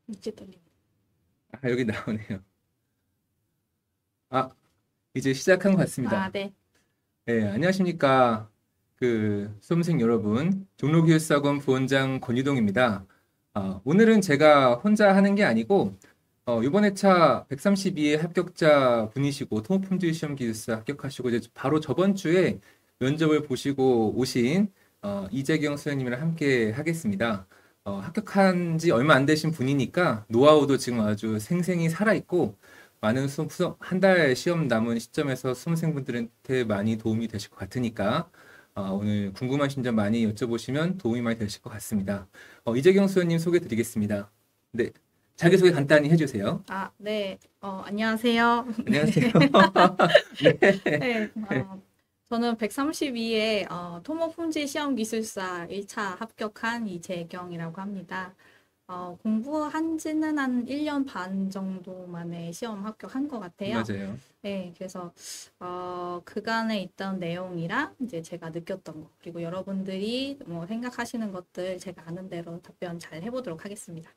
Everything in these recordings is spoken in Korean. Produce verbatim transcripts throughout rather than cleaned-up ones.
이제 떨림. 아, 여기 나오네요. 아, 이제 시작한 것 아, 같습니다. 네. 네, 안녕하십니까. 그, 수험생 여러분. 종로교육학원 부원장 권유동입니다. 아, 오늘은 제가 혼자 하는 게 아니고, 어, 이번 회차 백삼십이 회 합격자 분이시고, 토목품질 시험 기술사 합격하시고, 이제 바로 저번 주에 면접을 보시고 오신, 어, 이재경 수행님이랑 함께 하겠습니다. 어, 합격한 지 얼마 안 되신 분이니까, 노하우도 지금 아주 생생히 살아있고, 많은 수험, 한 달 시험 남은 시점에서 수험생분들한테 많이 도움이 되실 것 같으니까 어, 오늘 궁금하신 점 많이 여쭤보시면 도움이 많이 되실 것 같습니다. 어, 이재경 수원님 소개 드리겠습니다. 네, 자기소개 간단히 해주세요. 아, 네. 어, 안녕하세요. 안녕하세요. 네. 네. 어, 저는 백삼십이 회 어, 토목품질 시험 기술사 일 차 합격한 이재경이라고 합니다. 어, 공부한 지는 한 일 년 반 정도 만에 시험 합격한 것 같아요. 맞아요. 네, 그래서 어, 그간에 있던 내용이랑 이제 제가 느꼈던 거, 그리고 여러분들이 뭐 생각하시는 것들 제가 아는 대로 답변 잘 해보도록 하겠습니다.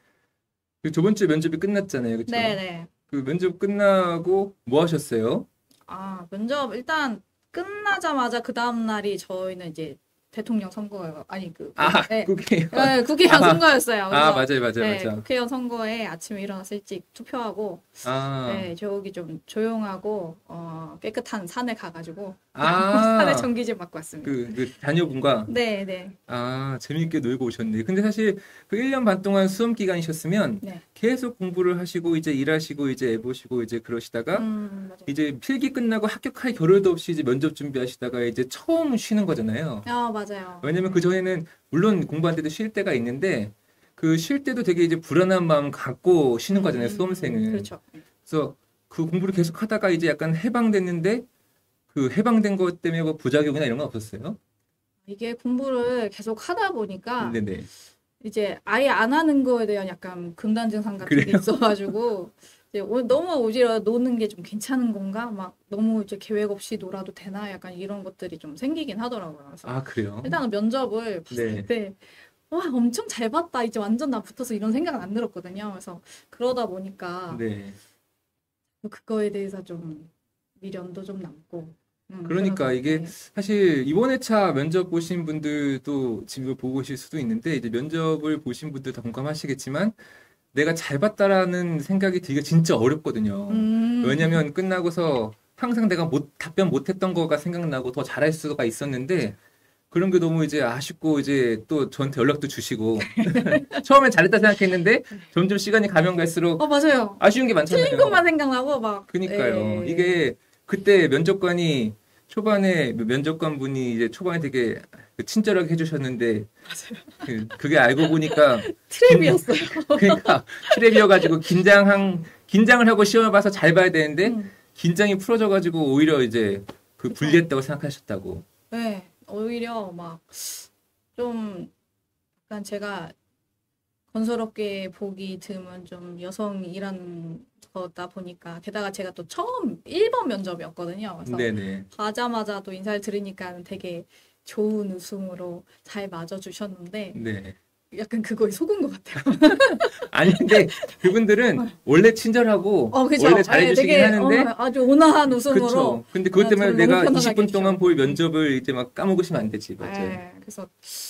그 저번 주 면접이 끝났잖아요. 그렇죠? 네네. 그 면접 끝나고 뭐 하셨어요? 아, 면접 일단 끝나자마자 그 다음 날이 저희는 이제 대통령 선거예요. 아니 그 그- 아, 네. 국회의원. 네, 국회의원 아, 선거였어요. 아, 그래서 맞아요, 맞아요, 네, 맞아요. 국회의원 선거에 아침에 일어나서 일찍 투표하고 아, 네, 저기 좀 조용하고 어, 깨끗한 산에 가가지고 산에 아, 전기질 맞고 왔습니다. 그, 그 자녀분과 네, 네, 아, 재미있게 놀고 오셨네. 근데 사실 그 일 년 반 동안 수험 기간이셨으면 네. 계속 공부를 하시고 이제 일하시고 이제 애 보시고 이제 그러시다가 음, 맞아요. 이제 필기 끝나고 합격할 겨를도 없이 이제 면접 준비하시다가 이제 처음 쉬는 거잖아요. 아, 맞아요. 왜냐면 그 전에는 물론 공부할 때도 쉴 때가 있는데 그 쉴 때도 되게 이제 불안한 마음 갖고 쉬는 거잖아요, 음, 수험생은. 그렇죠. 그래서 그 공부를 계속 하다가 이제 약간 해방됐는데 그 해방된 것 때문에 뭐 부작용이나 이런 건 없었어요? 이게 공부를 계속 하다 보니까 네네. 이제 아예 안 하는 거에 대한 약간 금단 증상 같은 게 그래요? 있어가지고 이제 오- 너무 오히려 노는 게 좀 괜찮은 건가? 막 너무 이제 계획 없이 놀아도 되나? 약간 이런 것들이 좀 생기긴 하더라고요. 그래서 아, 그래요? 일단은 면접을 봤을 네. 때 와, 엄청 잘 봤다. 이제 완전 나 붙어서 이런 생각은 안 들었거든요. 그래서 그러다 보니까 네. 그거에 대해서 좀 미련도 좀 남고 음, 그러니까 그래서 이게 네. 사실 이번 회차 면접 보신 분들도 지금 보고 계실 수도 있는데 이제 면접을 보신 분들 다 공감하시겠지만 내가 잘 봤다라는 생각이 들기가 진짜 어렵거든요. 음, 왜냐면 끝나고서 항상 내가 못, 답변 못했던 거가 생각나고 더 잘할 수가 있었는데 그런 게 너무 이제 아쉽고 이제 또 저한테 연락도 주시고 처음엔 잘했다 생각했는데 점점 시간이 가면 갈수록 어, 맞아요. 아쉬운 게 틀린 많잖아요. 것만 생각나고 막 그니까요. 예. 이게 그때 면접관이 초반에 면접관 분이 이제 초반에 되게 그 친절하게 해주셨는데 그 그게 알고 보니까 긴 트랩이었어요. 그러니까 트랩이어가지고 긴장한 긴장을 하고 시험을 봐서 잘 봐야 되는데 음, 긴장이 풀어져가지고 오히려 이제 그 그쵸. 불리했다고 생각하셨다고. 네, 오히려 막 좀 약간 제가 건설업계 보기 드문 좀 여성이란 거다 보니까 게다가 제가 또 처음 일 번 면접이었거든요. 그래서 네네. 가자마자 또 인사를 드리니까 되게 좋은 웃음으로 잘 맞아주셨는데 네. 약간 그거에 속은 것 같아요. 아니 근데 그분들은 원래 친절하고 어, 그죠? 원래 예, 잘해주시긴 되게 어, 하는데 아주 온화한 웃음으로 그쵸. 근데 그것 아, 때문에 저를 너무 내가 편안하게 이십 분 동안 볼 해주셔가지고. 면접을 이제 막 까먹으시면 안 되지. 맞아요. 예, 그래서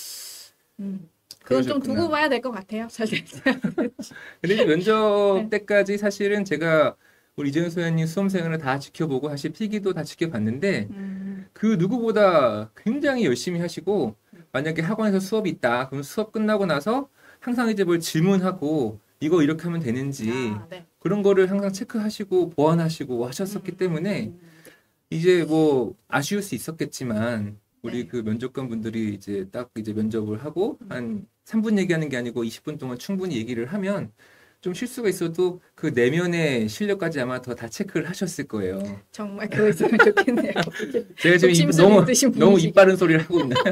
음, 그건 좀 두고 그러셨구나. 봐야 될 것 같아요. 잘 됐어요. 근데 이제 면접 네. 때까지 사실은 제가 우리 이재훈 소장님 수험생활을 다 지켜보고 사실 필기도 다 지켜봤는데 음, 그 누구보다 굉장히 열심히 하시고 만약에 학원에서 수업이 있다. 그럼 수업 끝나고 나서 항상 이제 뭘 질문하고 이거 이렇게 하면 되는지 아, 네. 그런 거를 항상 체크하시고 보완하시고 음, 하셨었기 음, 때문에 음, 이제 뭐 아쉬울 수 있었겠지만 우리 네. 그 면접관 분들이 이제 딱 이제 면접을 하고 음, 한 삼 분 얘기하는 게 아니고 이십 분 동안 충분히 얘기를 하면 좀 실수가 있어도 그 내면의 실력까지 아마 더 다 체크를 하셨을 거예요. 정말 그거 있으면 좋겠네요. 제가 지금 입, 욕심술이 너무 있으신 너무 입 분이시길. 바른 소리를 하고 있나요?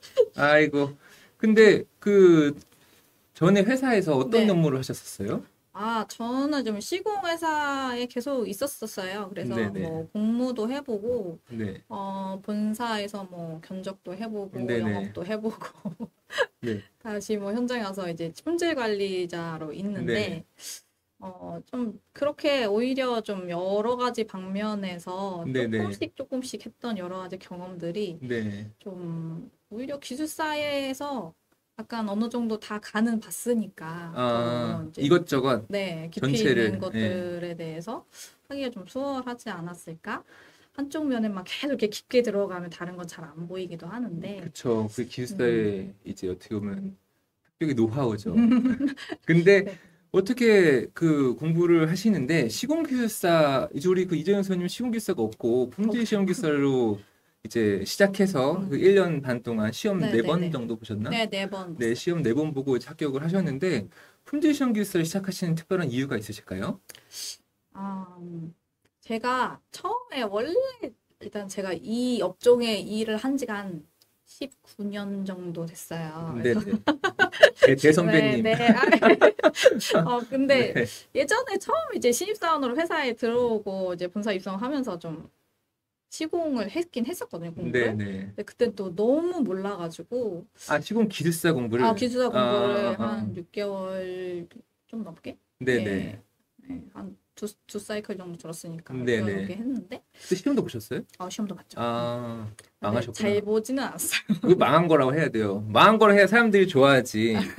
아이고. 근데 그 전에 회사에서 어떤 네. 업무를 하셨었어요? 아, 저는 좀 시공회사에 계속 있었었어요. 그래서 네네. 뭐 공무도 해보고, 네. 어, 본사에서 뭐 견적도 해보고, 네네. 영업도 해보고, 네. 다시 뭐 현장에 가서 이제 품질 관리자로 네네. 있는데, 어, 좀 그렇게 오히려 좀 여러 가지 방면에서 네네. 조금씩 조금씩 했던 여러 가지 경험들이 네. 좀 오히려 기술사회에서 약간 어느 정도 다 가는 봤으니까 더 아, 이제 이것저것 네, 깊이 있는 전체를, 예. 것들에 대해서 하기가 좀 수월하지 않았을까? 한쪽 면에만 계속 이렇게 깊게 들어가면 다른 건 잘 안 보이기도 하는데, 그쵸. 그 음, 기술사의 이제 어떻게 보면 학교의 노하우죠. 근데 네. 어떻게 그 공부를 하시는데 시공기술사 이제 우리 그 이재현 선생님 시공기술사가 없고 품질 없어요. 시험기사로 이제 시작해서 그 음, 일 년 반 동안 시험 네 번 네네네. 정도 보셨나? 네, 네 번 네, 봤어요. 시험 네 번 보고 이제 합격을 하셨는데 품질 시험기술사를 시작하시는 특별한 이유가 있으실까요? 아, 음, 제가 처음에 원래 일단 제가 이 업종에 일을 한 지가 한 십구 년 정도 됐어요. 그래서 네네. 대, 네, 대선배님. 네. 아, 어, 근데 네. 예전에 처음 이제 신입사원으로 회사에 들어오고 이제 본사 입성하면서 좀 시공을 했긴 했었거든요, 공부를. 네네. 근데 그때 또 너무 몰라가지고 아, 시공기술사 아, 공부를. 기술사 아, 아, 공부를 아. 한 육 개월 좀 넘게? 네네. 예, 예, 한 두, 두 사이클 정도 들었으니까 육 개월 넘게 네네. 했는데 그때 시험도 보셨어요? 아, 시험도 봤죠. 음. 아, 근데 잘 망하셨구나. 보지는 않았어요. 그거 망한 거라고 해야 돼요. 망한 걸 해야 사람들이 좋아하지.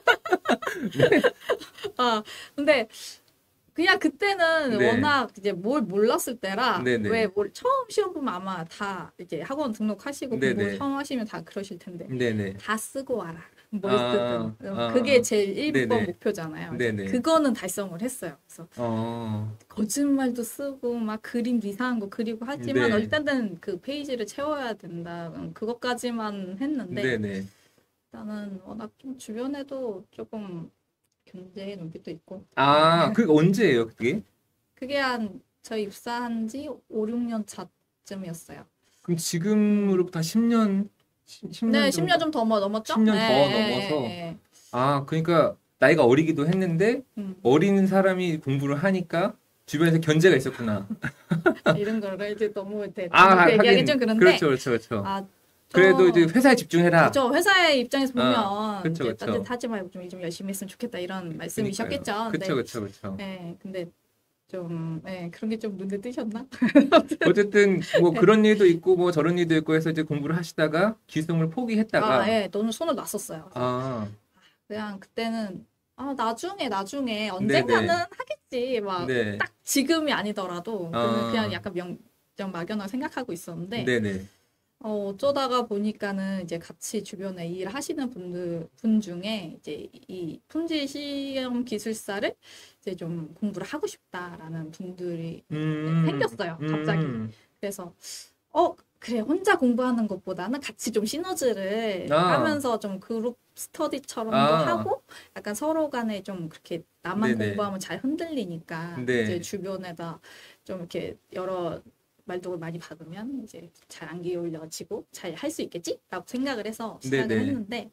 아, 근데 그냥 그때는 네, 워낙 이제 뭘 몰랐을 때라 왜 네네, 뭘 처음 시험 보면 아마 다 이제 학원 등록하시고 공부 네네, 처음 하시면 다 그러실 텐데 네네. 다 쓰고 와라. 뭘 쓰든. 아, 아, 그게 아. 제일 일 번 네네, 목표잖아요. 이제 네네. 그거는 달성을 했어요. 그래서 어, 거짓말도 쓰고 막 그림도 이상한 거 그리고 하지만 네, 일단은 그 페이지를 채워야 된다. 음, 그것까지만 했는데 네네. 나는 워낙 좀 주변에도 조금 견제의 눈빛도 있고 아, 그게 언제예요, 그게? 그게 한 저희 입사한 지 오, 육 년 차쯤이었어요. 그럼 음. 지금으로부터 한 십 년, 십 년 네, 십 년 정도? 좀 더 넘었죠? 십 년 예, 더 예, 예, 넘어서. 예. 아, 그러니까 나이가 어리기도 했는데, 음. 어린 사람이 공부를 하니까 주변에서 견제가 있었구나. 이런 거를 이제 너무 이제 아, 대놓고 얘기하기 좀 하긴, 그렇죠, 그런데, 그렇죠, 그렇죠. 아, 그래도 이제 좀, 회사에 집중해라. 그죠. 회사의 입장에서 아, 보면 그쵸, 이제 딴 데 그쵸. 타지 말고 좀 일 좀 열심히 했으면 좋겠다 이런 그니까요. 말씀이셨겠죠. 그쵸, 근데, 그쵸, 그쵸. 예, 근데 좀, 예, 그런 게 좀 눈에 띄셨나? 어쨌든, 뭐 예. 그런 일도 있고, 뭐 저런 일도 있고 해서 이제 공부를 하시다가 기성을 아, 포기했다가, 예, 너는 손을 놨었어요. 그래서 아, 그냥 그때는 아, 나중에 나중에 언젠가는 네네, 하겠지. 막 네, 딱 지금이 아니더라도 그는 그냥 아, 약간 명, 좀 막연하게 생각하고 있었는데 네네, 어, 어쩌다가 보니까는 이제 같이 주변에 일하시는 분들 분 중에 이제 이 품질 시험 기술사를 이제 좀 공부를 하고 싶다라는 분들이 음, 생겼어요. 갑자기. 음, 그래서 어, 그래, 혼자 공부하는 것보다는 같이 좀 시너지를 아, 까면서 좀 그룹 스터디처럼도 아, 하고, 약간 서로 간에 좀 그렇게 나만 네네, 공부하면 잘 흔들리니까, 이제 네, 주변에다 좀 이렇게 여러 말동을 많이 받으면 이제 잘 안 기울여지고 잘 할 수 있겠지? 라고 생각을 해서 시작을 네네. 했는데,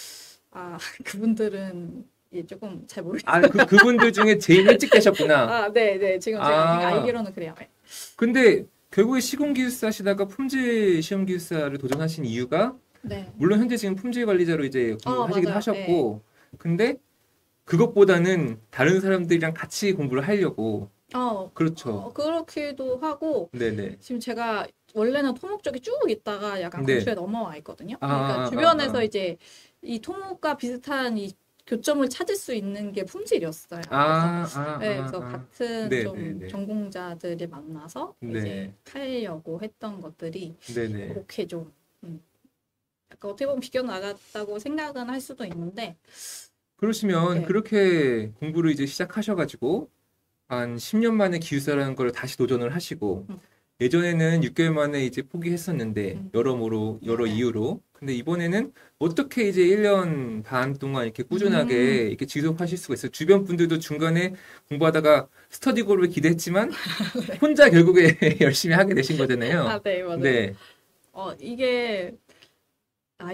아, 그분들은 예, 조금 잘 아, 모르겠어요. 그, 그분들 중에 제일 일찍 계셨구나. 아, 네, 네. 지금 제가 알- 아, 알기로는 그래요. 네. 근데 결국에 시공기술사 하시다가 품질 시험기술사를 도전하신 이유가 네. 물론 현재 지금 품질 관리자로 이제 어, 공부하시기도 맞아요. 네. 하셨고 근데 그것보다는 다른 사람들이랑 같이 공부를 하려고 어, 그렇죠. 어, 그렇기도 하고, 네네. 지금 제가 원래는 토목 쪽에 쭉 있다가 약간 네. 건축에 넘어와 있거든요. 아, 그러니까 아, 아, 주변에서 아. 이제 이 토목과 비슷한 이 교점을 찾을 수 있는 게 품질이었어요. 아, 그래서, 아, 네, 아, 그래서 아. 같은 좀 네네네. 전공자들을 만나서 이제 네. 하려고 했던 것들이 네네. 그렇게 좀, 음, 약간 어떻게 보면 비껴나갔다고 생각은 할 수도 있는데, 그러시면 네. 그렇게 공부를 이제 시작하셔가지고 한 십 년 만에 기숙사라는 걸 다시 도전을 하시고 음, 예전에는 육 개월 만에 이제 포기했었는데 음, 여러모로 여러 네네. 이유로 근데 이번에는 어떻게 이제 일 년 반 동안 이렇게 음, 꾸준하게 이렇게 지속하실 수가 있어요? 주변 분들도 중간에 공부하다가 스터디 그룹을 기대했지만 혼자 결국에 열심히 하게 되신 거잖아요. 아, 네, 맞아요. 네. 어, 이게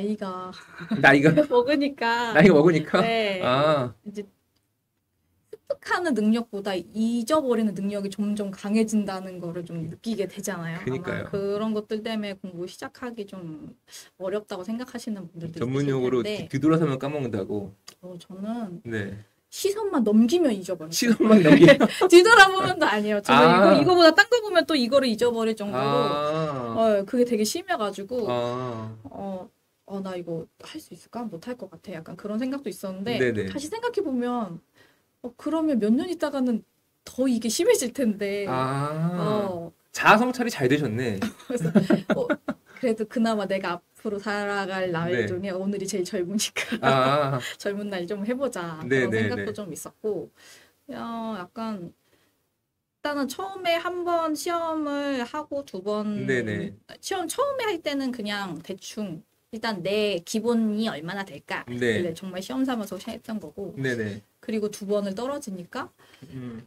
나이가 나이가 먹으니까 나이가 먹으니까 네 아, 이제 습득하는 능력보다 잊어버리는 능력이 점점 강해진다는 거를 좀 느끼게 되잖아요. 그니까요. 아마 그런 것들 때문에 공부 시작하기 좀 어렵다고 생각하시는 분들도 전문 있으실 용어로 텐데, 뒤- 뒤돌아서면 까먹는다고. 어, 저는 네. 시선만 넘기면 잊어버려요. 시선만 넘기면. 뒤돌아보면도 아니에요. 저는 아. 이거, 이거보다 딴 거 보면 또 이거를 잊어버릴 정도로, 아. 어, 그게 되게 심해가지고, 아. 어, 어, 나 이거 할 수 있을까? 못 할 것 같아. 약간 그런 생각도 있었는데, 네네. 다시 생각해보면, 어, 그러면 몇 년 있다가는 더 이게 심해질 텐데, 아. 어, 자아 성찰이 잘 되셨네. 그래서, 어, 그래도 그나마 내가 앞으로 살아갈 날 네. 중에 오늘이 제일 젊으니까, 아. 젊은 날 좀 해보자. 네네네. 그런 생각도 좀 있었고, 어, 약간, 일단은 처음에 한 번 시험을 하고 두 번, 네네. 시험 처음에 할 때는 그냥 대충, 일단 내 기본이 얼마나 될까? 네. 원래 정말 시험 삼아서 했던 거고, 네네. 그리고 두 번을 떨어지니까, 음.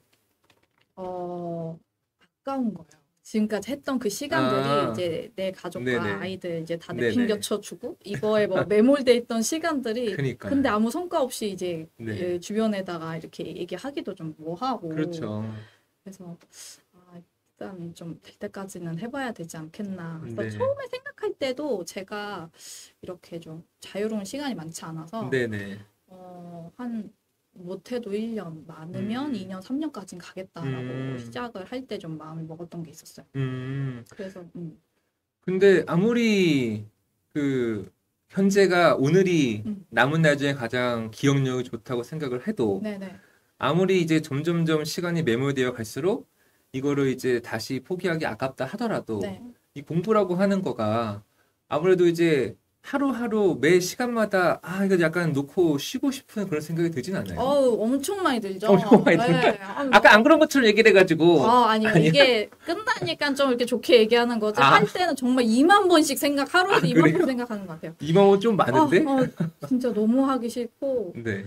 어, 아까운 거예요. 지금까지 했던 그 시간들이 아. 이제 내 가족과 네네. 아이들 이제 다 네네. 내팽겨쳐주고, 이거에 뭐 매몰돼 있던 시간들이, 그니까요. 근데 아무 성과 없이 이제 네. 예, 주변에다가 이렇게 얘기하기도 좀 뭐하고, 그렇죠. 그래서 아, 일단 좀 될 때까지는 해봐야 되지 않겠나. 그래서 네. 처음에 생각할 때도 제가 이렇게 좀 자유로운 시간이 많지 않아서 네네. 어, 한 못해도 일 년, 많으면 음. 이 년, 삼 년까지는 가겠다라고 음. 시작을 할 때 좀 마음을 먹었던 게 있었어요. 음. 그래서 음, 근데 아무리 그 현재가 오늘이 음. 남은 날 중에 가장 기억력이 좋다고 생각을 해도 네네. 아무리 이제 점점점 시간이 매몰되어 갈수록 이거를 이제 다시 포기하기 아깝다 하더라도 네. 이 공부라고 하는 거가 아무래도 이제 하루하루 매 시간마다 아 이거 약간 놓고 쉬고 싶은 그런 생각이 들진 않아요. 어우, 엄청 많이 들죠. 엄청 많이 네. 들어요. 아유, 아까 안 그런 것처럼 얘기를 해가지고 아, 아니요. 아니야? 이게 끝나니까 좀 이렇게 좋게 얘기하는 거지. 아. 할 때는 정말 이만 번씩 생각, 하루에도 아, 이만 그래요? 번 생각하는 것 같아요. 이만 원 좀 많은데? 아, 어, 진짜 너무 하기 싫고, 네.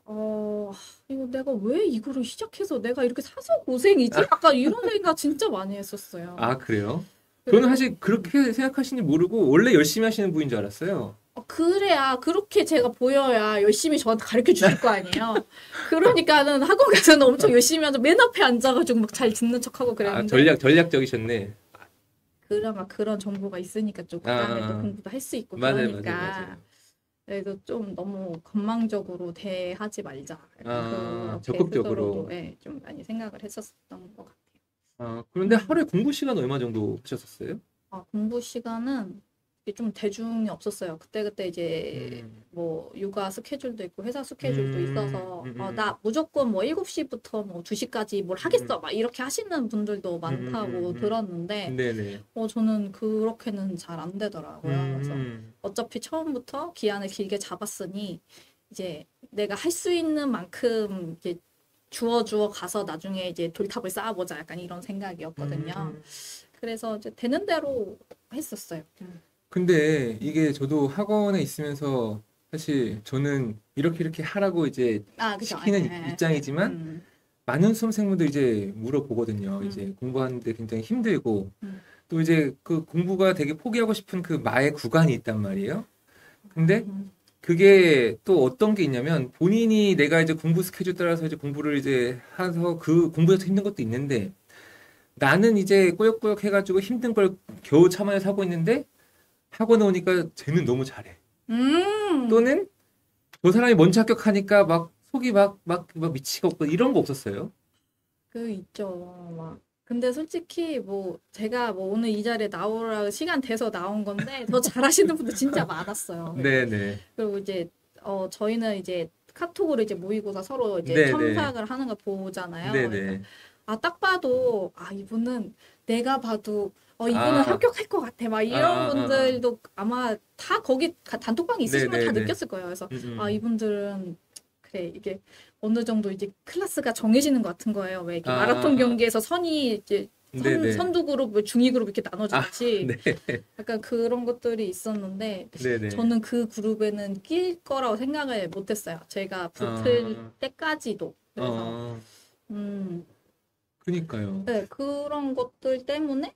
어, 이거 내가 왜 이거를 시작해서 내가 이렇게 사서 고생이지? 약간 이런 생각 진짜 많이 했었어요. 아 그래요? 그리고, 저는 사실 그렇게 생각하시는지 모르고 원래 열심히 하시는 분인 줄 알았어요. 어, 그래야, 그렇게 제가 보여야 열심히 저한테 가르쳐 주실 거 아니에요. 그러니까는 학원 가서는 엄청 열심히 하죠. 맨 앞에 앉아가지고 막 잘 듣는 척하고 아 그랬는데. 전략 전략적이셨네. 그나마 그런 정보가 있으니까 좀 그다음에 아, 또 공부도 할 수 있고 맞아요, 그러니까. 맞아요, 맞아요. 그래도 좀 너무 건망적으로 대하지 말자. 약간 아, 그렇게 적극적으로. 스스로도 예, 좀 많이 생각을 했었던 것 같아요. 아, 그런데 음. 하루에 공부 시간 얼마 정도 하셨었어요? 아, 공부 시간은 이게 좀 대중이 없었어요. 그때그때 이제 음, 뭐 육아 스케줄도 있고 회사 스케줄도 음, 있어서 음, 어, 음, 나 무조건 뭐 일곱 시부터 뭐 두 시까지 뭘 하겠어. 막 이렇게 하시는 분들도 많다고 음, 음, 음. 들었는데 네네. 어, 저는 그렇게는 잘 안 되더라고요. 그래서 음, 어차피 처음부터 기한을 길게 잡았으니 이제 내가 할 수 있는 만큼 이제 주워 주워 가서 나중에 이제 돌탑을 쌓아보자 약간 이런 생각이었거든요. 음. 그래서 이제 되는 대로 했었어요. 근데 이게 저도 학원에 있으면서 사실 저는 이렇게 이렇게 하라고 이제 아, 그죠. 시키는 예, 예, 예. 입장이지만 음, 많은 수험생분들 이제 물어보거든요. 음. 이제 공부하는데 굉장히 힘들고 음. 또 이제 그 공부가 되게 포기하고 싶은 그 마의 구간이 있단 말이에요. 근데 음. 그게 또 어떤 게 있냐면 본인이 내가 이제 공부 스케줄 따라서 이제 공부를 이제 해서 그 공부에서 힘든 것도 있는데 나는 이제 꾸역꾸역 해가지고 힘든 걸 겨우 참아내서 하고 있는데 학원에 오니까 쟤는 너무 잘해. 음. 또는 저 사람이 먼저 합격하니까 막 속이 막, 막, 막 미치겠고 이런 거 없었어요? 그 있죠. 막. 근데 솔직히 뭐 제가 뭐 오늘 이 자리에 나오라 시간 돼서 나온 건데 더 잘하시는 분들 진짜 많았어요. 네네. 그리고 이제 어 저희는 이제 카톡으로 이제 모의고사 서로 이제 네네. 첨삭을 하는 걸 보잖아요. 그러니까 네네. 아, 딱 봐도 아 이분은 내가 봐도 어 이분은 아, 합격할 것 같아. 막 아, 이런 아, 아, 아. 분들도 아마 다 거기 가- 단톡방에 있으시면 다 네네네. 느꼈을 거예요. 그래서 음, 음. 아 이분들은 그래 이게 어느 정도 이제 클래스가 정해지는 것 같은 거예요. 왜 이렇게 아, 마라톤 아, 아. 경기에서 선이 이제 선, 네네. 선두 그룹, 뭐 중위 그룹 이렇게 아, 나눠지듯이 네. 약간 그런 것들이 있었는데 네네. 저는 그 그룹에는 낄 거라고 생각을 못했어요. 제가 붙을 아, 때까지도. 그래서 어, 음, 그니까요. 네, 그런 것들 때문에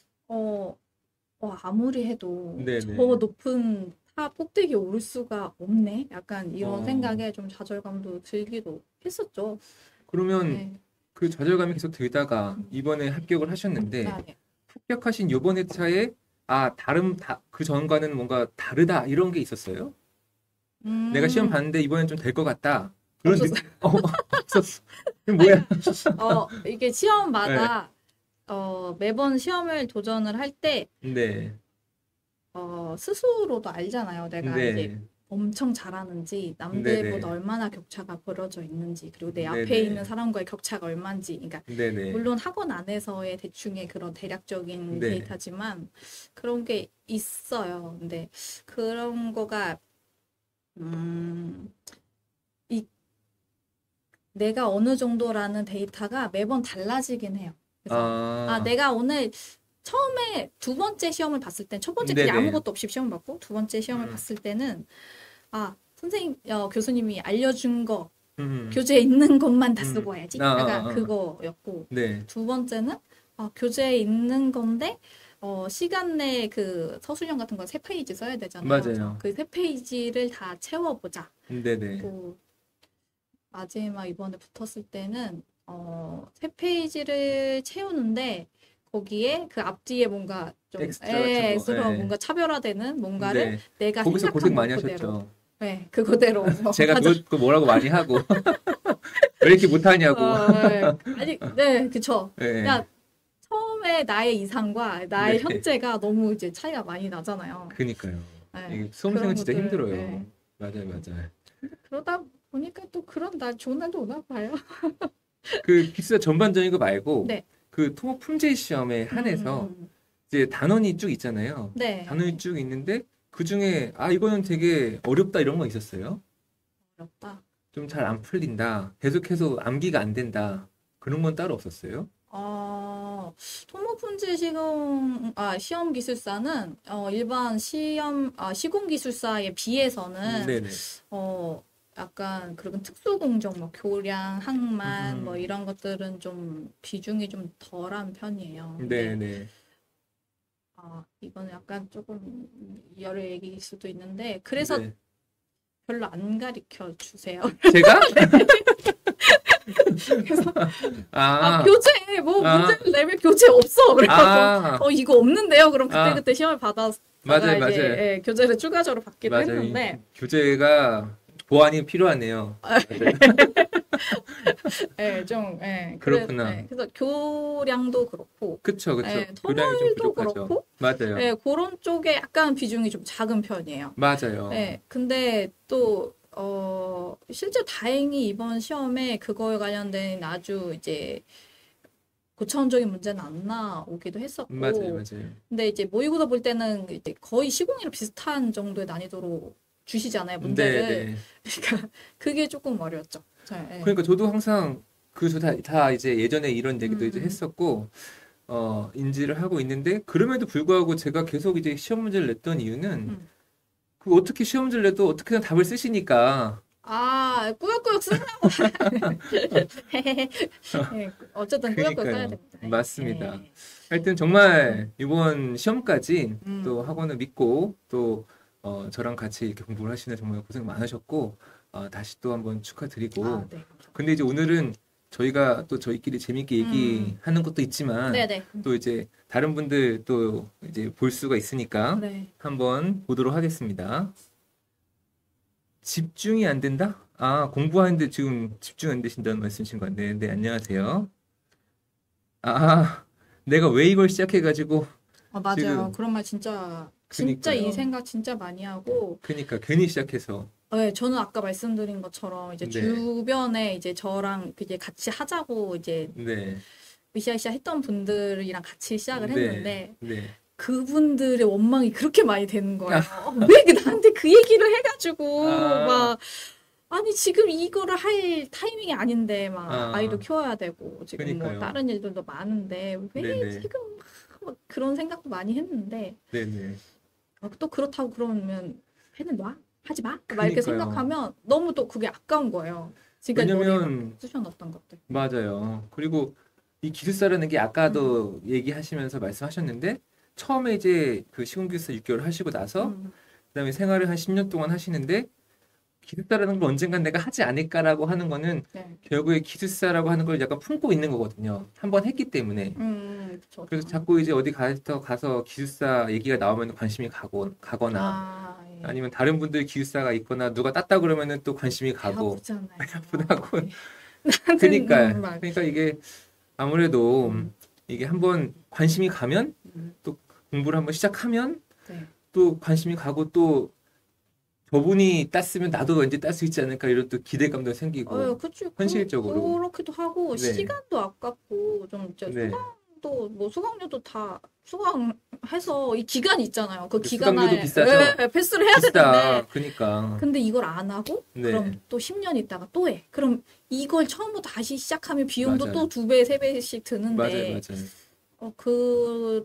어, 어, 아무리 해도 저 네네. 높은 타 꼭대기에 오를 수가 없네. 약간 이런 어, 생각에 좀 좌절감도 들기도 했었죠. 그러면 네. 그 좌절감이 계속 들다가 이번에 합격을 하셨는데 아, 네. 합격하신 요번 회차에 아, 다른 다, 그 전과는 뭔가 다르다 이런 게 있었어요? 내가 시험 음, 봤는데 이번엔 좀 될 것 같다. 그런 없었어요. 느낌 어, 없었어. 이게 아니, 뭐야? 어, 이게 네. 시험마다 어, 매번 시험을 도전을 할 때 네. 어, 스스로도 알잖아요. 내가 이제 네. 엄청 잘하는지, 남들보다 네네. 얼마나 격차가 벌어져 있는지, 그리고 내 앞에 있는 네네. 사람과의 격차가 얼마인지. 그러니까 네네. 물론 학원 안에서의 대충의 그런 대략적인 네. 데이터지만 그런 게 있어요. 근데 그런 거가 음, 이 내가 어느 정도라는 데이터가 매번 달라지긴 해요. 그래서 아, 아, 내가 오늘 처음에 두 번째 시험을 봤을 땐 첫 번째 그냥 네네. 아무것도 없이 시험 봤고 두 번째 시험을 음, 봤을 때는 아, 선생님, 어, 교수님이 알려준 거 음, 교재에 있는 것만 다 음. 쓰고 와야지. 아, 약간 아, 아. 그거였고 네. 두 번째는 어, 교재에 있는 건데 어, 시간 내에 그 서술형 같은 거 세 페이지 써야 되잖아요. 그래서 맞아요. 그 세 페이지를 다 채워보자. 네네. 고 마지막 이번에 붙었을 때는 어, 세 페이지를 채우는데 거기에 그 앞뒤에 뭔가 좀 엑스트라 같은 거. 엑스트라 예. 뭔가 차별화되는 뭔가를 네. 내가 거기서 고생 생각한 것 많이 그대로 하셨죠. 네, 그거대로 제가 하자. 그거, 그거 뭐라고 많이 하고. 왜 이렇게 못하냐고. 어, 네. 아니, 네, 그쵸. 네. 그냥 처음에 나의 이상과 나의 네. 현재가 너무 이제 차이가 많이 나잖아요. 그니까요. 네, 이게 수험생은 그런 진짜 것들, 네. 힘들어요. 맞아요, 맞아요. 그러다 보니까 또 그런 날, 좋은 날도 오나 봐요. 그 기숙사 전반적인 거 말고 네. 그 토목 품질 시험에 음, 한해서 음. 이제 단원이 쭉 있잖아요. 단원이 네. 쭉 있는데 그 중에 아 이거는 되게 어렵다 이런 거 있었어요. 어렵다. 좀 잘 안 풀린다. 계속해서 암기가 안 된다. 그런 건 따로 없었어요? 어, 토목품질 시공, 아, 시험 기술사는, 어, 일반 시험, 아, 시공 기술사에 음, 비해서는, 네네. 어, 약간 그런 특수 공정, 뭐 교량, 항만, 뭐 음, 이런 것들은 좀 비중이 좀 덜한 편이에요. 근데, 네네. 아, 이거는 약간 조금 여러 얘기일 수도 있는데, 그래서 네. 별로 안 가르쳐 주세요. 제가? 그래서 아, 아, 교재, 뭐, 아, 문제를 내면 교재 없어. 그래서, 아, 어, 이거 없는데요? 그럼 아, 그때그때 시험을 받았다가 맞아요, 이제, 맞아요. 예, 교재를 추가적으로 받기도 맞아요. 이 했는데, 교재가 보완이 필요하네요. 맞아요. 예, 좀, 예, 그래, 그렇구나. 예, 그래서 교량도 그렇고, 그쵸, 그쵸. 예, 교량이 좀 토널도 부족하죠. 그렇고, 맞아요. 예, 그런 쪽에 약간 비중이 좀 작은 편이에요. 맞아요. 예, 근데 또, 어, 실제 다행히 이번 시험에 그거에 관련된 아주 이제 고차원적인 문제는 안 나오기도 맞아요, 했었고, 맞아요. 근데 이제 모의고사 볼 때는 이제 거의 시공이랑 비슷한 정도의 난이도로 주시잖아요, 네, 문제를. 네. 그러니까 그게 조금 어려웠죠. 잘, 예. 그러니까 저도 항상 그 저 다, 다 이제 예전에 이런 얘기도 이제 음, 했었고, 어, 인지를 하고 있는데, 그럼에도 불구하고 제가 계속 이제 시험 문제를 냈던 이유는, 음. 그 어떻게 시험 문제를 내도 어떻게든 답을 쓰시니까, 아, 꾸역꾸역 쓰느라고. 예, 어쨌든 꾸역꾸역 써야 그니까요. 됩니다. 맞습니다. 예. 하여튼 음, 정말 이번 시험까지 또 음. 학원을 믿고 또 어, 저랑 같이 이렇게 공부를 하시는 정말 고생 많으셨고 어, 다시 또 한번 아, 축하드리고 네, 감사합니다. 근데 이제 오늘은 저희가 또 저희끼리 재밌게 음, 얘기하는 것도 있지만 네네. 또 이제 다른 분들 또 이제 볼 수가 있으니까 네. 한번 보도록 하겠습니다. 집중이 안 된다? 아, 공부하는데 지금 집중 안 되신다는 말씀이신 건데, 네, 안녕하세요. 아, 내가 왜 이걸 시작해가지고 아, 맞아요. 지금 그런 말 진짜, 진짜 이 그니까요. 생각 진짜 많이 하고, 그니까 괜히 시작해서 네, 저는 아까 말씀드린 것처럼 이제 네, 주변에 이제 저랑 이제 같이 하자고 이제 네, 으쌰으쌰 했던 분들이랑 같이 시작을 네, 했는데 네. 그분들의 원망이 그렇게 많이 되는 거예요. 아, 왜 나한테 그 얘기를 해가지고 아, 막 아니 지금 이거를 할 타이밍이 아닌데 막 아이도 아, 키워야 되고 지금 뭐 그니까요. 다른 일들도 많은데 왜 네네, 지금 막, 막 그런 생각도 많이 했는데 네네. 어, 또 그렇다고 그러면 해는 놔? 하지 마? 막 이렇게 그니까요. 생각하면 너무 또 그게 아까운 거예요. 지금까지 머리에 막 왜냐면 쑤셔넣었던 것들. 맞아요. 그리고 이 기숙사라는 게 음, 아까도 얘기하시면서 말씀하셨는데 처음에 이제 그 시공기숙사 육 개월 하시고 나서 음, 그다음에 생활을 한 십 년 동안 하시는데 기숙사라는 걸 언젠간 내가 하지 않을까라고 하는 거는 네. 결국에 기숙사라고 하는 걸 약간 품고 있는 거거든요. 한번 했기 때문에. 음, 그쵸. 그래서 자꾸 이제 어디 가서 가서 기숙사 얘기가 나오면 관심이 가고 가거나 아, 예. 아니면 다른 분들 기숙사가 있거나 누가 땄다 그러면은 또 관심이 가고 아프잖아요. 아프다고. 예. 그러니까 음, 막, 그러니까 이게 아무래도 음, 이게 한번 관심이 가면 음, 또 공부를 한번 시작하면 네. 또 관심이 가고 또 저분이 땄으면 나도 왠지 딸 수 있지 않을까 이런 또 기대감도 어, 생기고 그치. 그, 현실적으로. 그렇기도 하고, 네. 시간도 아깝고, 좀, 이제 네. 수강도, 뭐, 수강료도 다, 수강해서, 이 기간이 있잖아요. 그 그 기간 수강료도 안에, 비싸죠? 예, 패스를 해야 비싸. 되는데, 그러니까. 근데 이걸 안 하고, 네. 그럼 또 십 년 있다가 또 해. 그럼 이걸 처음부터 다시 시작하면 비용도 맞아요. 또 두 배, 세 배씩 맞아요, 드는데, 맞아요. 어, 그,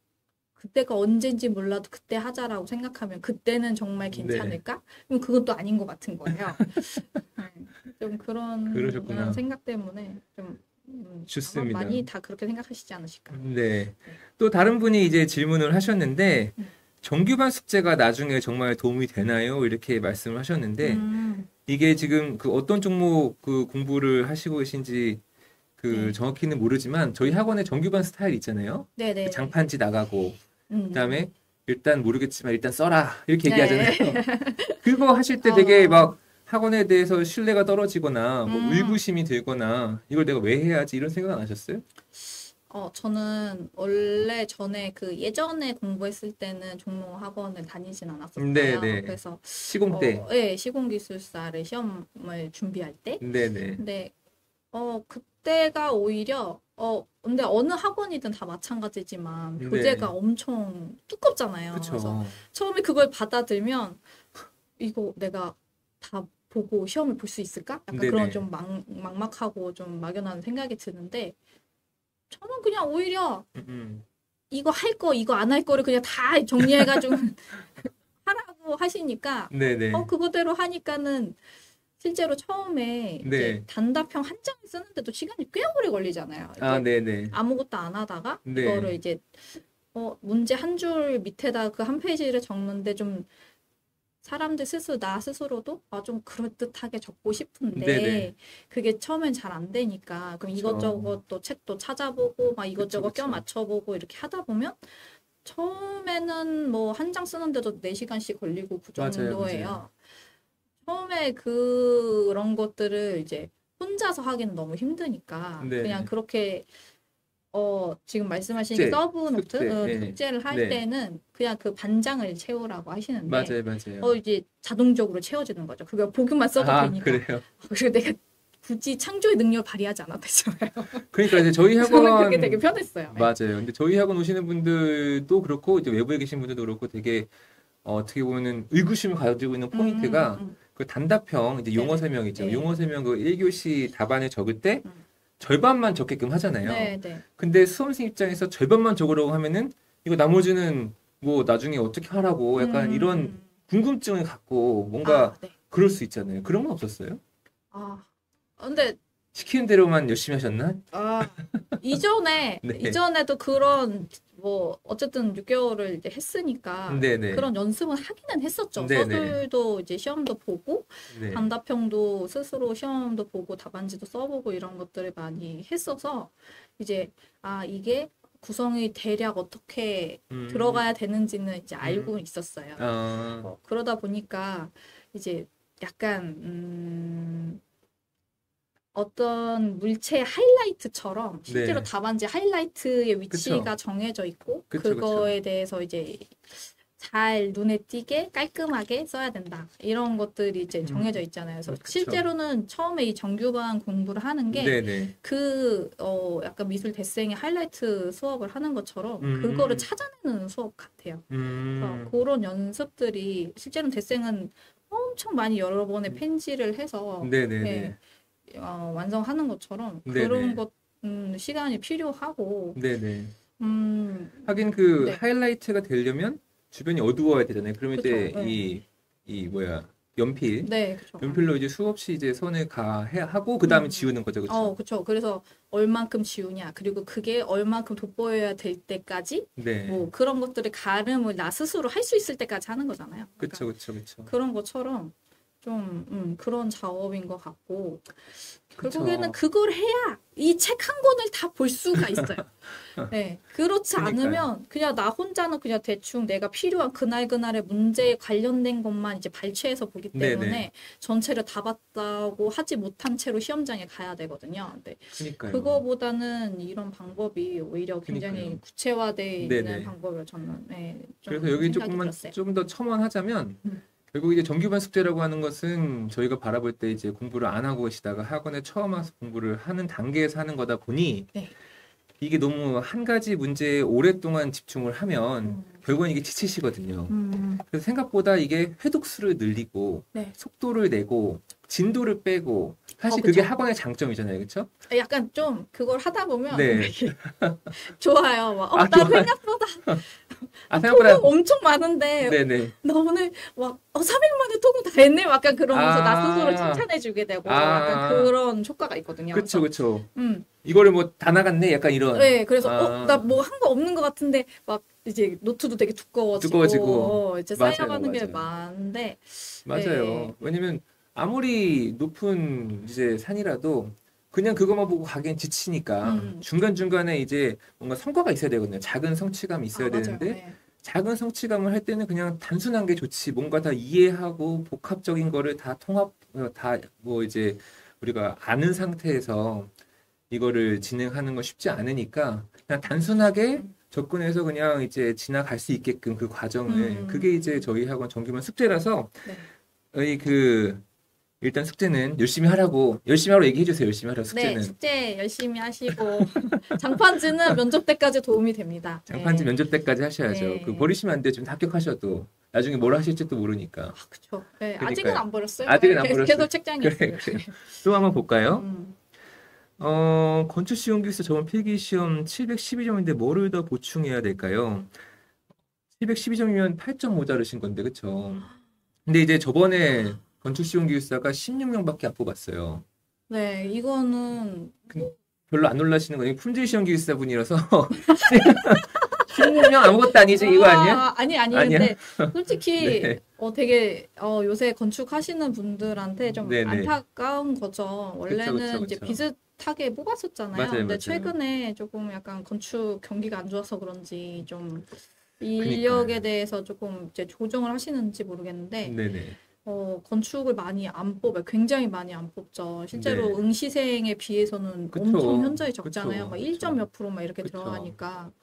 그때가 언젠지 몰라도 그때 하자라고 생각하면 그때는 정말 네. 괜찮을까? 그럼 그건 또 아닌 것 같은 거예요. 네, 좀 그런 그러셨구나. 생각 때문에 좀 음, 아마 좋습니다. 많이 다 그렇게 생각하시지 않으실까. 네. 또 다른 분이 이제 질문을 하셨는데, 음. 정규반 숙제가 나중에 정말 도움이 되나요? 이렇게 말씀을 하셨는데, 음, 이게 지금 그 어떤 종목 그 공부를 하시고 계신지 그 네. 정확히는 모르지만, 저희 학원에 정규반 스타일 있잖아요. 그 네네네. 장판지 나가고, 음, 그다음에 일단 모르겠지만 일단 써라. 이렇게 네. 얘기하잖아요. 그거 하실 때 되게 어, 막 학원에 대해서 신뢰가 떨어지거나 뭐 음, 의구심이 들거나 이걸 내가 왜 해야지 이런 생각 안 하셨어요? 어, 저는 원래 전에 그 예전에 공부했을 때는 종로 학원을 다니진 않았었어요. 네네. 그래서 시공 때. 어, 예, 시공기술사를 시험을 준비할 때. 네네. 근데 어, 그때가 오히려 어, 근데 어느 학원이든 다 마찬가지지만 네. 교재가 엄청 두껍잖아요. 그래서 그쵸. 처음에 그걸 받아들면 이거 내가 다 보고 시험을 볼 수 있을까? 약간 그런 네네. 좀 막, 막막하고 좀 막연한 생각이 드는데 저는 그냥 오히려 음, 음. 이거 할 거, 이거 안 할 거를 그냥 다 정리해가지고 하라고 하시니까, 네네. 어, 그거대로 하니까는 실제로 처음에 이제 네. 단답형 한 장을 쓰는데도 시간이 꽤 오래 걸리잖아요. 아, 이제 네네. 아무것도 안 하다가 네. 이거를 이제, 어, 문제 한 줄 밑에다 그 한 페이지를 적는데 좀 사람들 스스로, 나 스스로도 아, 좀 그럴듯하게 적고 싶은데 네네. 그게 처음엔 잘 안 되니까 그럼 그쵸. 이것저것 또 책도 찾아보고 막 이것저것 그쵸, 껴 그쵸. 맞춰보고 이렇게 하다 보면 처음에는 뭐 한 장 쓰는데도 네 시간씩 걸리고 그 맞아요, 정도예요. 맞아요. 처음에 그런 것들을 이제 혼자서 하기는 너무 힘드니까 그냥 네네. 그렇게 어 지금 말씀하신 게 숙제, 서브노트 숙제. 어, 네. 숙제를 할 네. 때는 그냥 그 반장을 채우라고 하시는데 맞아요, 맞아요. 어 이제 자동적으로 채워지는 거죠. 그거 보기만 써도 아, 되니까. 그래요. 그리고 내가 굳이 창조의 능력을 발휘하지 않아도 되잖아요. 그러니까 이제 저희 저는 그게 되게 학원 편했어요. 네. 맞아요. 근데 저희 학원 오시는 분들도 그렇고 이제 외부에 계신 분들도 그렇고 되게 어, 어떻게 보면은 의구심을 가지고 있는 음, 음, 포인트가 음. 그 단답형 이제 용어 네네. 설명 있죠. 네. 용어 설명 그 일 교시 답안을 적을 때 음. 절반만 적게끔 하잖아요. 네, 네. 근데 수험생 입장에서 절반만 적으라고 하면은 이거 나머지는 뭐 나중에 어떻게 하라고 약간 이런 음. 궁금증을 갖고 뭔가 아, 네. 그럴 수 있잖아요. 그런 건 없었어요? 아, 근데 시키는 대로만 열심히 하셨나? 아, 이전에, 네. 이전에도 그런, 뭐, 어쨌든 육 개월을 이제 했으니까, 네네. 그런 연습은 하기는 했었죠. 네네. 서술도 이제 시험도 보고, 네. 단답형도 스스로 시험도 보고, 답안지도 써보고, 이런 것들을 많이 했어서, 이제, 아, 이게 구성이 대략 어떻게 음, 들어가야 되는지는 이제 알고 음. 있었어요. 아, 어, 그러다 보니까, 이제 약간, 음, 어떤 물체의 하이라이트처럼 실제로 네. 답안지 하이라이트의 그쵸. 위치가 정해져 있고 그쵸, 그쵸. 그거에 대해서 이제 잘 눈에 띄게 깔끔하게 써야 된다. 이런 것들이 이제 음, 정해져 있잖아요. 그래서 그쵸. 실제로는 처음에 이 정규반 공부를 하는 게 네네. 그, 어, 약간 미술 대생의 하이라이트 수업을 하는 것처럼 음, 그거를 찾아내는 수업 같아요. 그래서 음, 그런 연습들이 실제로는 대생은 엄청 많이 여러 번의 음. 펜질을 해서 네네네. 예, 어, 완성하는 것처럼 네네. 그런 것 음, 시간이 필요하고 네네. 음, 하긴 그 네, 하이라이트가 되려면 주변이 어두워야 되잖아요. 그러면 그쵸, 이제 네, 이, 이 뭐야, 연필. 네, 그쵸. 연필로 이제 수없이 이제 선을 가, 해, 하고, 그 다음에 음, 지우는 거죠. 그쵸? 어, 그쵸. 그래서 얼만큼 지우냐, 그리고 그게 얼만큼 돋보여야 될 때까지 네. 뭐 그런 것들을 가름을 나 스스로 할 수 있을 때까지 하는 거잖아요. 그러니까 그쵸, 그쵸, 그쵸. 그런 것처럼 좀 음, 그런 작업인 것 같고 그쵸. 결국에는 그걸 해야 이 책 한 권을 다 볼 수가 있어요. 네, 그렇지 그니까요. 않으면 그냥 나 혼자는 그냥 대충 내가 필요한 그날 그날의 문제에 관련된 것만 이제 발췌해서 보기 네네. 때문에 전체를 다 봤다고 하지 못한 채로 시험장에 가야 되거든요. 근데 그니까요. 그거보다는 이런 방법이 오히려 굉장히 그니까요. 구체화되어 있는 네네. 방법을 저는 네, 좀 그래서 여기 생각이 조금만 들었어요. 좀 더 첨언하자면 음. 결국 이제 정규반 숙제라고 하는 것은 저희가 바라볼 때 이제 공부를 안 하고 계시다가 학원에 처음 와서 공부를 하는 단계에서 하는 거다 보니 네. 이게 너무 한 가지 문제에 오랫동안 집중을 하면 음. 결국은 이게 지치시거든요. 음. 그래서 생각보다 이게 회독수를 늘리고 네. 속도를 내고 진도를 빼고 사실 어, 그게 그쵸. 학원의 장점이잖아요. 그렇죠? 약간 좀 그걸 하다 보면 네. 되게 좋아요. 막, 어, 아, 나 좋아요. 생각보다 아, 생각보다 토금 엄청 많은데 네네. 나 오늘 막 어, 삼 일 만에 토금 다 했네? 약간 그러면서 나 스스로 아, 칭찬해주게 되고 약간 아, 그런 효과가 있거든요. 그쵸, 그래서 그쵸. 음, 이거를 뭐 다 나갔네? 약간 이런. 네, 그래서 어, 나 아, 뭐 한 거 없는 것 같은데 막 이제 노트도 되게 두꺼워지고 두꺼워지고. 어, 이제 맞아요, 쌓여가는 게 맞아요. 많은데 네, 맞아요. 왜냐면 아무리 높은 이제 산이라도 그냥 그것만 보고 가기엔 지치니까 음, 중간중간에 이제 뭔가 성과가 있어야 되거든요. 작은 성취감이 아 있어야 맞아요. 되는데 네. 작은 성취감을 할 때는 그냥 단순한 게 좋지. 뭔가 다 이해하고 복합적인 거를 다 통합, 다 뭐 이제 우리가 아는 상태에서 이거를 진행하는 건 쉽지 않으니까 그냥 단순하게 음, 접근해서 그냥 이제 지나갈 수 있게끔 그 과정을 음, 그게 이제 저희 학원 정규만 숙제라서 네. 저희 그 일단 숙제는 열심히 하라고 열심히 하라고 얘기해 주세요. 열심히 하라고 네, 숙제는 숙제 열심히 하시고 장판지는 면접 때까지 도움이 됩니다. 장판지 네, 면접 때까지 하셔야죠. 그 네. 버리시면 안 돼요. 지금 합격하셔도 나중에 뭘 하실지도 모르니까. 아, 그쵸. 네, 아직은 그러니까요. 안 버렸어요. 아직은 안 네, 버렸어요. 계속 책장에 그래 있어요. 그래요. 또 한번 볼까요? 음, 어, 건축 시험 기술 저번 필기 시험 칠백십이 점인데 뭐를 더 보충해야 될까요? 칠백십이 점이면 팔 점 모자르신 건데, 그쵸? 근데 이제 저번에 건축 시험 기술사가 십육 명밖에 안 뽑았어요. 네, 이거는 그- 별로 안 놀라시는 거예요. 품질 시험 기술사 분이라서 십육 명 아무것도 아니지 이거 아니야? 아, 아니 아니 아니야? 근데 솔직히 네, 어 되게 어 요새 건축하시는 분들한테 좀 네, 네. 안타까운 거죠. 그쵸, 그쵸, 원래는 이제 그쵸. 비슷하게 뽑았었잖아요. 맞아요, 근데 맞아요. 최근에 조금 약간 건축 경기가 안 좋아서 그런지 좀 그니까요. 인력에 대해서 조금 이제 조정을 하시는지 모르겠는데 네네. 어, 건축을 많이 안 뽑아요. 굉장히 많이 안 뽑죠. 실제로 네. 응시생에 비해서는 엄청 그쵸, 현저히 적잖아요. 그쵸, 막 일 점 그쵸, 몇 프로 막 이렇게 그쵸. 들어가니까.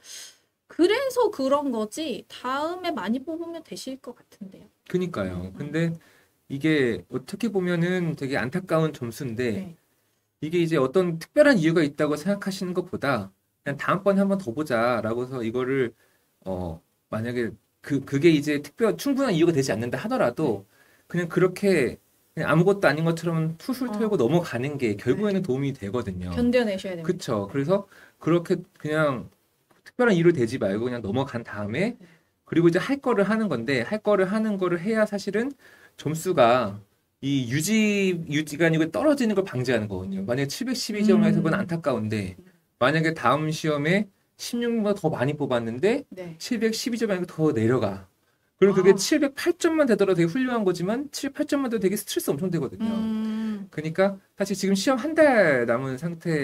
그래서 그런 거지. 다음에 많이 뽑으면 되실 것 같은데요. 그니까요. 음, 근데 이게 어떻게 보면은 되게 안타까운 점수인데 네. 이게 이제 어떤 특별한 이유가 있다고 생각하시는 것보다 그냥 다음번에 한번 더 보자라고 해서 이거를 어 만약에 그 그게 이제 특별 충분한 이유가 되지 않는다 네. 하더라도 그냥 그렇게 그냥 아무것도 아닌 것처럼 툴툴 털고 어, 넘어가는 게 결국에는 네. 도움이 되거든요. 견뎌내셔야 됩니다. 그쵸? 네. 그래서 그렇게 그냥 특별한 이유를 대지 말고 그냥 넘어간 다음에 네. 그리고 이제 할 거를 하는 건데 할 거를 하는 거를 해야 사실은 점수가 이 유지 유지가 아니고 떨어지는 걸 방지하는 거거든요. 만약에 칠백십이 점에서 그건 음, 안타까운데 만약에 다음 시험에 십육 점보다 더 많이 뽑았는데 네. 칠백십이 점이 아니고 더 내려가. 그럼 그게 아, 칠백팔 점만 되더라도 되게 훌륭한 거지만 칠백팔 점만 돼도 되게 스트레스 엄청 되거든요. 음, 그러니까 사실 지금 시험 한 달 남은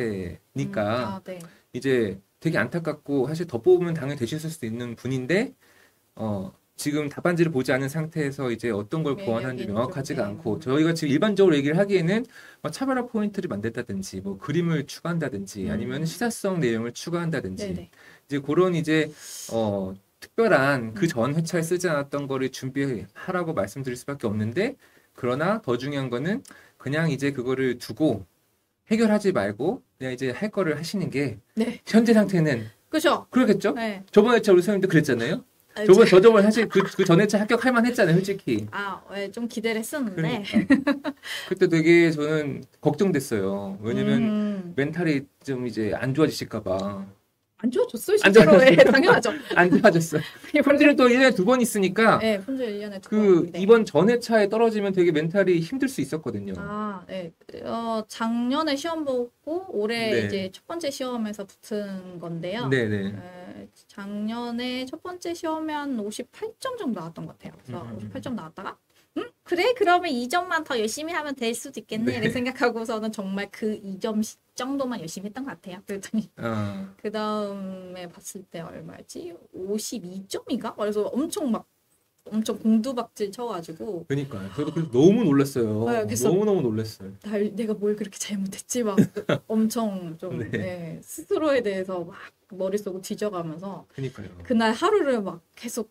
음, 상태니까 아, 네. 이제 되게 안타깝고 사실 더 뽑으면 당연히 되셨을 수도 있는 분인데 어 지금 답안지를 보지 않은 상태에서 이제 어떤 걸 네, 보완하는지 여기는 좀, 명확하지가 네. 않고 음, 저희가 지금 일반적으로 얘기를 하기에는 뭐 차별화 포인트를 만든다든지 뭐 그림을 추가한다든지 아니면 음, 시사성 내용을 추가한다든지 네네. 이제 그런 이제 어 특별한 그 음, 전 회차에 쓰지 않았던 거를 준비하라고 말씀드릴 수밖에 없는데 그러나 더 중요한 거는 그냥 이제 그거를 두고 해결하지 말고 그냥 이제 할 거를 하시는 게 네. 현재 상태는 그죠? 그러겠죠? 네. 저번에 차 우리 선생님도 그랬잖아요. 아, 저번 저 저번 사실 그, 그 전에 차 합격할 만했잖아요, 솔직히. 아, 네, 좀 기대를 했었는데. 그러니까 그때 되게 저는 걱정됐어요. 왜냐면 음, 멘탈이 좀 이제 안 좋아지실까 봐. 안 좋아졌어요, 안 실제로. 예, 좋아졌어요. 당연하죠. 안 좋아졌어요. 원래, 품질은 또 일 년에 두 번 있으니까 예, 품질 일 년에 두 그 번인데. 이번 전회 차에 떨어지면 되게 멘탈이 힘들 수 있었거든요. 아, 네. 어, 작년에 시험 보고 올해 네. 이제 첫 번째 시험에서 붙은 건데요. 네네. 에, 작년에 첫 번째 시험에 한 오십팔 점 정도 나왔던 것 같아요. 음, 그래서 음, 오십팔 점 나왔다가 음? 그래? 그러면 이 점만 더 열심히 하면 될 수도 있겠네. 네. 이렇게 생각하고서는 정말 그 이 점 정도만 열심히 했던 것 같아요. 그랬더니 어, 그 다음에 봤을 때 얼마였지? 오십이 점인가? 그래서 엄청 막 엄청 공두박질 쳐가지고 그니까요. 저도 그래서 너무 놀랐어요. 네, 그래서 너무너무 놀랐어요. 날 내가 뭘 그렇게 잘못했지? 막 엄청 좀 네. 예, 스스로에 대해서 막 머릿속을 뒤져가면서 그니까요. 그날 하루를 막 계속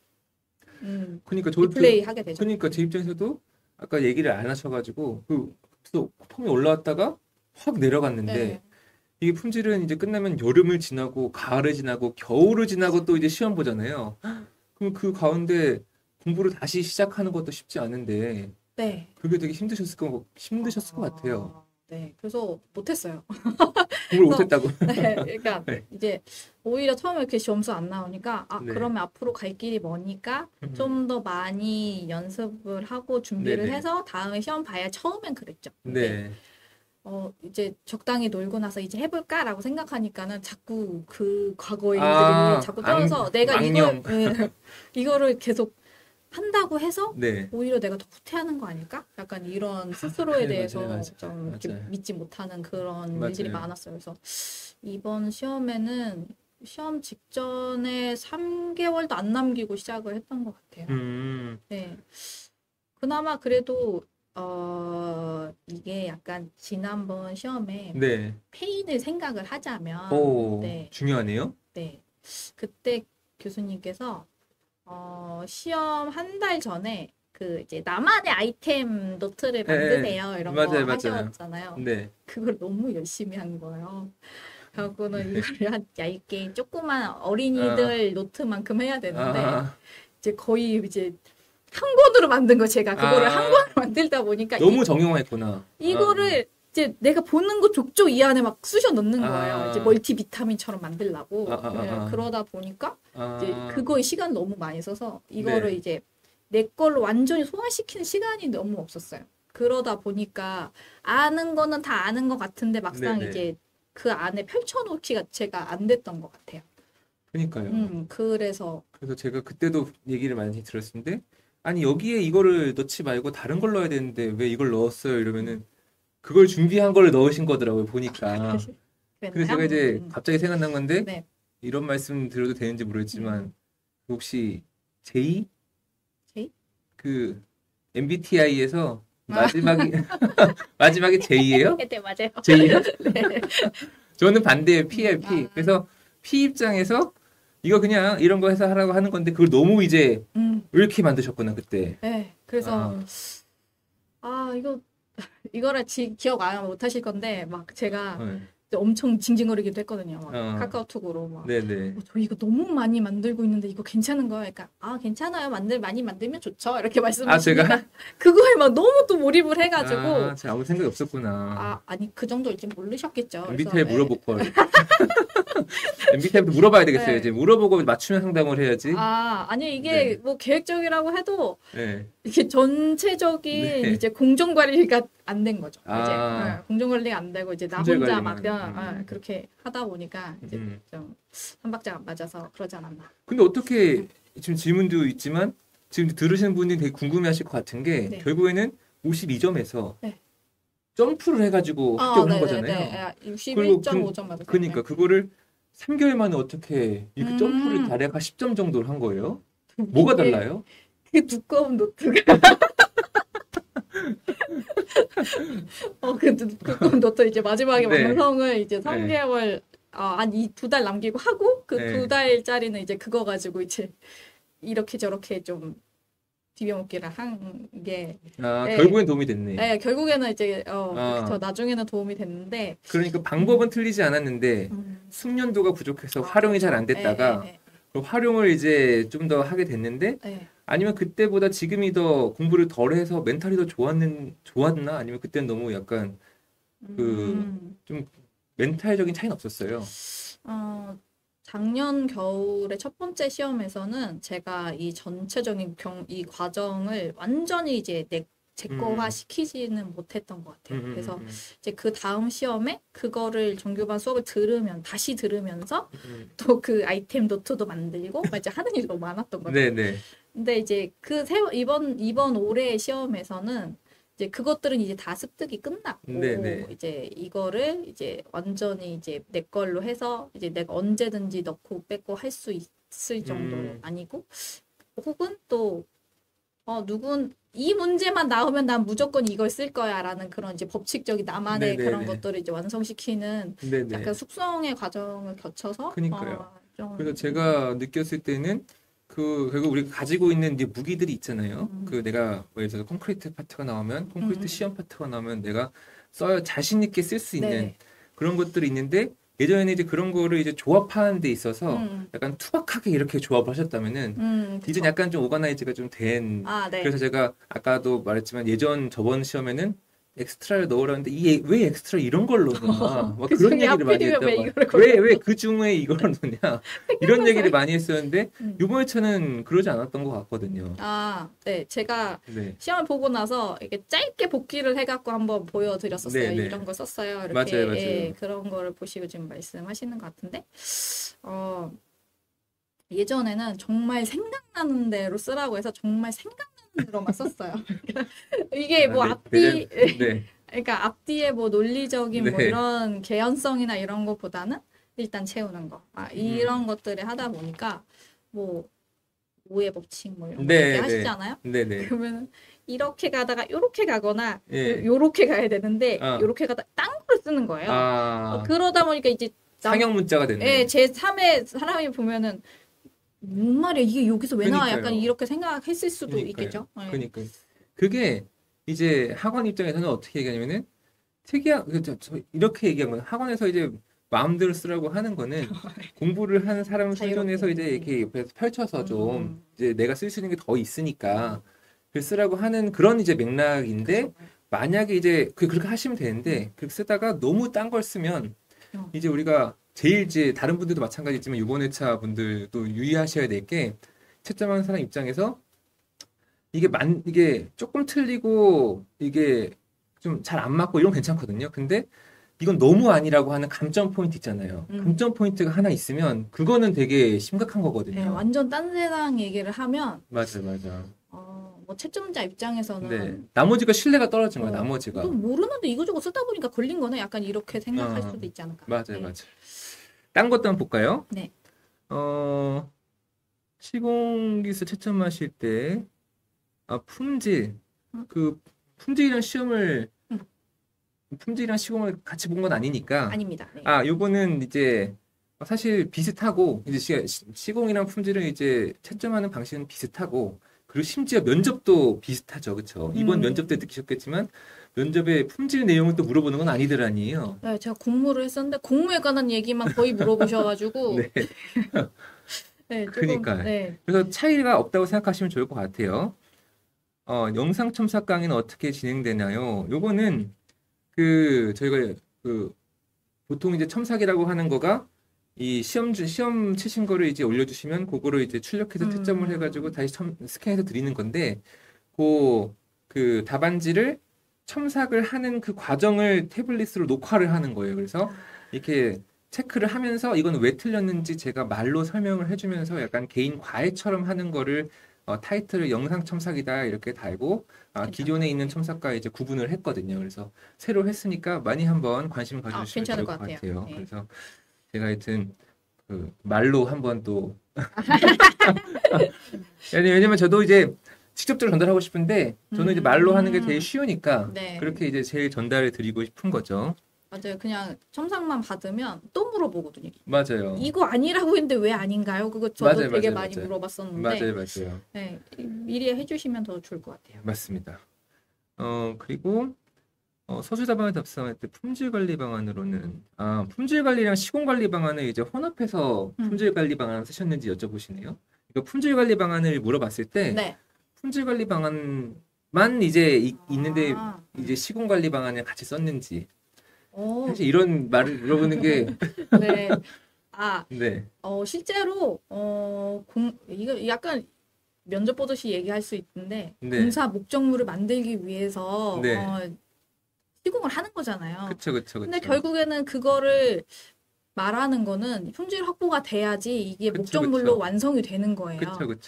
음, 그니까 저, 리플레이 저, 하게 되죠. 그니까 제 입장에서도 아까 얘기를 안 하셔가지고 그, 또 폼이 올라왔다가 확 내려갔는데 네. 이게 품질은 이제 끝나면 여름을 지나고 가을을 지나고 겨울을 지나고 또 이제 시험 보잖아요. 그럼 그 가운데 공부를 다시 시작하는 것도 쉽지 않은데 네. 그게 되게 힘드셨을 거 힘드셨을 것 같아요. 아, 네. 그래서 못했어요. 공부를 그래서 못했다고. 네, 그러니까 네. 이제 오히려 처음에 이렇게 점수 안 나오니까 아 네. 그러면 앞으로 갈 길이 머니까 음. 좀 더 많이 연습을 하고 준비를 네네. 해서 다음에 시험 봐야 처음엔 그랬죠. 근데 네. 어 이제 적당히 놀고 나서 이제 해볼까라고 생각하니까는 자꾸 그 과거의 아, 일들이 자꾸 떠올라서 악- 내가 이걸 악령. 예, 이거를 계속 한다고 해서 네. 오히려 내가 더 후퇴하는 거 아닐까? 약간 이런 스스로에 네, 대해서 맞아요, 맞아요. 좀 이렇게 맞아요. 믿지 못하는 그런 맞아요. 일들이 많았어요. 그래서 이번 시험에는 시험 직전에 삼 개월도 안 남기고 시작을 했던 것 같아요. 음. 네. 그나마 그래도 어 이게 약간 지난번 시험에 네. 페인을 생각을 하자면 오, 네, 중요하네요. 네. 그때 교수님께서 어, 시험 한 달 전에 그 이제 나만의 아이템 노트를 예, 예. 만드세요 이런 거 맞아요, 맞아요. 하셨잖아요. 네. 그걸 너무 열심히 한 거예요. 그래갖고는 이거를 한 얇게 조그만 어린이들 노트만큼 해야 되는데 아, 이제 거의 이제 한 권으로 만든 거 제가 그거를 아. 한 권으로 만들다 보니까 너무 이, 정형화했구나. 이거를 이제 내가 보는 거 족족 이 안에 막 쑤셔 넣는 거예요. 아. 이제 멀티비타민처럼 만들라고. 아, 아, 아, 네, 아. 그러다 보니까 아, 이제 그거에 시간 너무 많이 써서 이거를 네. 이제 내 걸로 완전히 소화시키는 시간이 너무 없었어요. 그러다 보니까 아는 거는 다 아는 것 같은데 막상 네네. 이제 그 안에 펼쳐놓기가 제가 안 됐던 것 같아요. 그러니까요. 음, 그래서 그래서 제가 그때도 얘기를 많이 들었는데, 아니, 여기에 이거를 넣지 말고 다른 걸 넣어야 되는데 왜 이걸 넣었어요? 이러면은 그걸 준비한 걸 넣으신 거더라고요, 보니까. 근데 그랬나요? 제가 이제 음, 갑자기 생각난 건데, 네. 이런 말씀 드려도 되는지 모르겠지만, 음. 혹시 제이? 제이? 그 엠비티아이에서 아. 마지막이, 마지막이 제이예요? 네, 맞아요. 제이요? 네. 저는 반대예요, P예요, P. 아. 그래서 P 입장에서 이거 그냥 이런 거 해서 하라고 하는 건데, 그걸 너무 이제 음, 이렇게 만드셨구나, 그때. 네. 그래서 아. 아 이거 이거를 지, 기억 안 못 하실 건데 막 제가 네. 엄청 징징거리기도 했거든요. 막 어. 카카오톡으로 막 네네. 어, 저 이거 너무 많이 만들고 있는데 이거 괜찮은 거야? 그러니까 아 괜찮아요. 만들 많이 만들면 좋죠. 이렇게 말씀하시니까 아, 제가? 그거에 막 너무 또 몰입을 해가지고 아, 제가 아무 생각이 없었구나. 아 아니 그 정도일지 모르셨겠죠. 엠비티아이 그래서, 물어볼 걸. 엠비티아이부터 물어봐야 되겠어요. 네. 이제 물어보고 맞춤형 상담을 해야지. 아 아니 이게 네. 뭐 계획적이라고 해도 네. 이게 전체적인 네. 이제 공정 관리가 안 된 거죠. 아. 이제 네, 공정 관리가 안 되고 이제 나 품질 혼자 막 관리만. 그냥 음. 아, 그렇게 하다 보니까 이제 음. 좀 한 박자 안 맞아서 그러지 않았나. 근데 어떻게 지금 질문도 있지만 지금 들으시는 분들이 되게 궁금해하실 것 같은 게 네. 결국에는 오십이 점에서 네. 점프를 해가지고 아, 합격을 한 네네네. 거잖아요. 육십일 점 오 점 맞았어요. 그러니까 그거를 삼 개월 만에 어떻게 이렇게 음. 점프를 다래가 십 점 정도를 한 거예요? 뭐가 이게 달라요? 그 두꺼운 노트가 어그 두꺼운 노트 이제 마지막에 네. 완성을 이제 삼 네. 개월 아한 이 두 달 남기고 하고 그 네. 두 달짜리는 이제 그거 가지고 이제 이렇게 저렇게 좀 비벼먹기를 한 게 아, 네. 결국엔 도움이 됐네. 네, 결국에는 이제 어 아. 그쵸, 나중에는 도움이 됐는데 그러니까 방법은 틀리지 않았는데 음. 숙련도가 부족해서 아, 활용이 잘 안 그렇죠. 됐다가 네, 그럼 활용을 이제 좀 더 하게 됐는데 네, 네. 아니면 그때보다 지금이 더 공부를 덜 해서 멘탈이 더 좋았는 좋았나? 아니면 그때는 너무 약간 그- 음. 멘탈적인 차이는 없었어요. 어, 작년 겨울에 첫 번째 시험에서는 제가 이 전체적인 경, 이 과정을 완전히 이제 내, 제 거화 음. 시키지는 못했던 것 같아요. 음, 음, 그래서 음, 이제 그 다음 시험에 그거를 정규반 수업을 들으면, 다시 들으면서 음. 또 그 아이템 노트도 만들고 막 이제 하는 일이 너무 많았던 거죠. 네네. 근데 이제 그 세, 이번, 이번 올해 시험에서는 이제 그것들은 이제 다 습득이 끝났고, 네네. 이제 이거를 이제 완전히 이제 내 걸로 해서 이제 내가 언제든지 넣고 뺏고 할 수 있을 정도는 음, 아니고, 혹은 또, 어, 누군, 이 문제만 나오면 난 무조건 이걸 쓸 거야라는 그런 이제 법칙적인 나만의 그런 네네네. 것들을 이제 완성시키는 약간 네네. 숙성의 과정을 거쳐서, 그니까요. 어, 그래서 좀, 제가 느꼈을 때는 그 결국 우리가 가지고 있는 이제 무기들이 있잖아요. 음, 그 내가 뭐 예를 들어서 콘크리트 파트가 나오면 음, 콘크리트 음. 시험 파트가 나오면 내가 써야 자신 있게 쓸 수 있는 네네. 그런 것들이 있는데 예전에는 이제 그런 거를 이제 조합하는 데 있어서 음, 약간 투박하게 이렇게 조합을 하셨다면은 음, 이제 그쵸. 약간 좀 오가나이즈가 좀 된 아, 네. 그래서 제가 아까도 말했지만 예전 저번 시험에는 엑스트라를 넣으라는데 이 왜 엑스트라 이런 걸 넣냐 막 그 그런 중에 얘기를 많이 하필이면 왜 했다고 이거를 왜 골랐어? 왜 그 중에 이걸 넣냐 이런 생각나서. 얘기를 많이 했었는데 음. 이번에 차는 그러지 않았던 것 같거든요. 아, 네. 제가 네, 시험을 보고 나서 이렇게 짧게 복기를 해갖고 한번 보여드렸었어요. 네, 네, 이런 거 썼어요. 이렇게, 맞아요, 예, 맞아요. 그런 거를 보시고 지금 말씀하시는 것 같은데, 어, 예전에는 정말 생각나는 대로 쓰라고 해서 정말 생각나는 대로만 썼어요. 이게 아, 뭐 네, 대단, 앞뒤, 네, 그러니까 앞뒤에 뭐 논리적인 뭐 네, 이런 개연성이나 이런 것보다는 일단 채우는 거. 아, 음, 이런 것들을 하다 보니까 뭐 오해 법칙 뭐 이런 거 네, 네, 얘기하시잖아요. 네, 네, 그러면 이렇게 가다가 요렇게 가거나 요, 예, 요렇게 가야 되는데 아, 요렇게 가다 딴 거를 쓰는 거예요. 어, 아, 그러다 보니까 이제 남, 상형 문자가 예, 됐네. 제삼의 사람이 보면은 뭔 말이야 이게 여기서 왜 나와? 약간 그니까요. 이렇게 생각했을 수도 그니까요. 있겠죠. 예. 그니까요. 그게 이제 학원 입장에서는 어떻게 얘기하냐면은 특이한 그 저, 저 이렇게 얘기한 거예요. 학원에서 이제 마음대로 쓰라고 하는 거는 공부를 하는 사람 자유롭게. 수준에서 이제 음, 이렇게 옆에서 펼쳐서 좀 음, 이제 내가 쓸 수 있는 게 더 음, 있으니까 그 쓰라고 하는 그런 이제 그쵸. 맥락인데 만약에 이제 그 그렇게 하시면 음, 되는데 그렇게 쓰다가 너무 딴 걸 쓰면 어, 이제 우리가 제일 이제 다른 분들도 마찬가지지만 이번 회차 분들도 유의하셔야 될 게 채점하는 사람 입장에서 이게 만, 이게 조금 틀리고 이게 좀 잘 안 맞고 이런 건 괜찮거든요. 근데 이건 너무 아니라고 하는 감점 포인트 있잖아요. 음. 감점 포인트가 하나 있으면 그거는 되게 심각한 예, 거거든요. 완전 딴 세상 얘기를 하면 맞아, 맞아. 어, 뭐 채점자 네. 입장에서는 나머지가 신뢰가 떨어진 거야, 어, 너 나머지가. 모르는데 이거저거 쓰다 보니까 걸린 거네. 약간 이렇게 생각할 어, 수도 있지 않을까. 맞아요, 네. 맞아요. 딴 것도 한번 볼까요? 네. 어, 시공기술 채점하실 때, 아, 품질. 음, 그, 품질이랑 시험을 음, 품질이랑 시공을 같이 본 건 아니니까. 아닙니다. 네. 아, 요거는 이제 사실 비슷하고, 이제 시, 시- 시공이랑 품질은 이제 채점하는 방식은 비슷하고, 그리고 심지어 면접도 비슷하죠. 그쵸? 이번 면접 때 음, 느끼셨겠지만, 면접에 품질 내용을 또 물어보는 건 아니들 아니에요. 네, 제가 공무를 했었는데 공무에 관한 얘기만 거의 물어보셔가지고 네. 네, 조금 그니까요. 네. 그래서 차이가 없다고 생각하시면 좋을 것 같아요. 어, 영상 첨삭 강의는 어떻게 진행되나요? 요거는 그, 저희가 그 보통 이제 첨삭이라고 하는 거가 이 시험 주 시험 치신 거를 이제 올려주시면 그거를 이제 출력해서 채점을 해가지고 음, 다시 첨, 스캔해서 드리는 건데 그, 그 답안지를 첨삭을 하는 그 과정을 태블릿으로 녹화를 하는 거예요. 그래서 이렇게 체크를 하면서 이건 왜 틀렸는지 제가 말로 설명을 해주면서 약간 개인 과외처럼 하는 거를 어, 타이틀을 영상 첨삭이다 이렇게 달고 아, 기존에 괜찮다. 있는 네. 첨삭과 이제 구분을 했거든요. 그래서 새로 했으니까 많이 한번 관심 아, 가져주시면 괜찮을 좋을 것 것 같아요. 같아요. 네. 그래서 제가 하여튼 그 말로 한번 또 아니, 왜냐면 저도 이제 직접적으로 전달하고 싶은데 저는 이제 말로 하는 게 제일 음, 쉬우니까 네. 그렇게 이제 제일 전달을 드리고 싶은 거죠. 맞아요. 그냥 첨삭만 받으면 또 물어보거든요. 맞아요. 이거 아니라고 했는데 왜 아닌가요? 그거 저도 맞아요, 되게 맞아요, 많이 맞아요. 물어봤었는데 맞아요, 맞아요. 네, 미리 해주시면 더 좋을 것 같아요. 맞습니다. 어, 그리고 어, 서술답안을 답사할 때 품질 관리 방안으로는 아, 품질 관리랑 시공 관리 방안을 이제 혼합해서 음. 품질 관리 방안을 쓰셨는지 여쭤보시네요. 그러니까 품질 관리 방안을 물어봤을 때 네. 품질 관리 방안만 이제 이- 있는데 아, 이제 시공 관리 방안을 같이 썼는지 오, 사실 이런 말을 물어보는 게 네. 아, 네, 어, 실제로, 어, 공, 이거 약간 면접 보듯이 얘기할 수 있는데, 네, 공사 목적물을 만들기 위해서, 네, 어, 시공을 하는 거잖아요. 그쵸, 그쵸, 근데 그쵸, 결국에는 그거를 말하는 거는 품질 확보가 돼야지 이게 그쵸, 목적물로 그쵸, 완성이 되는 그쵸, 거예요. 그쵸.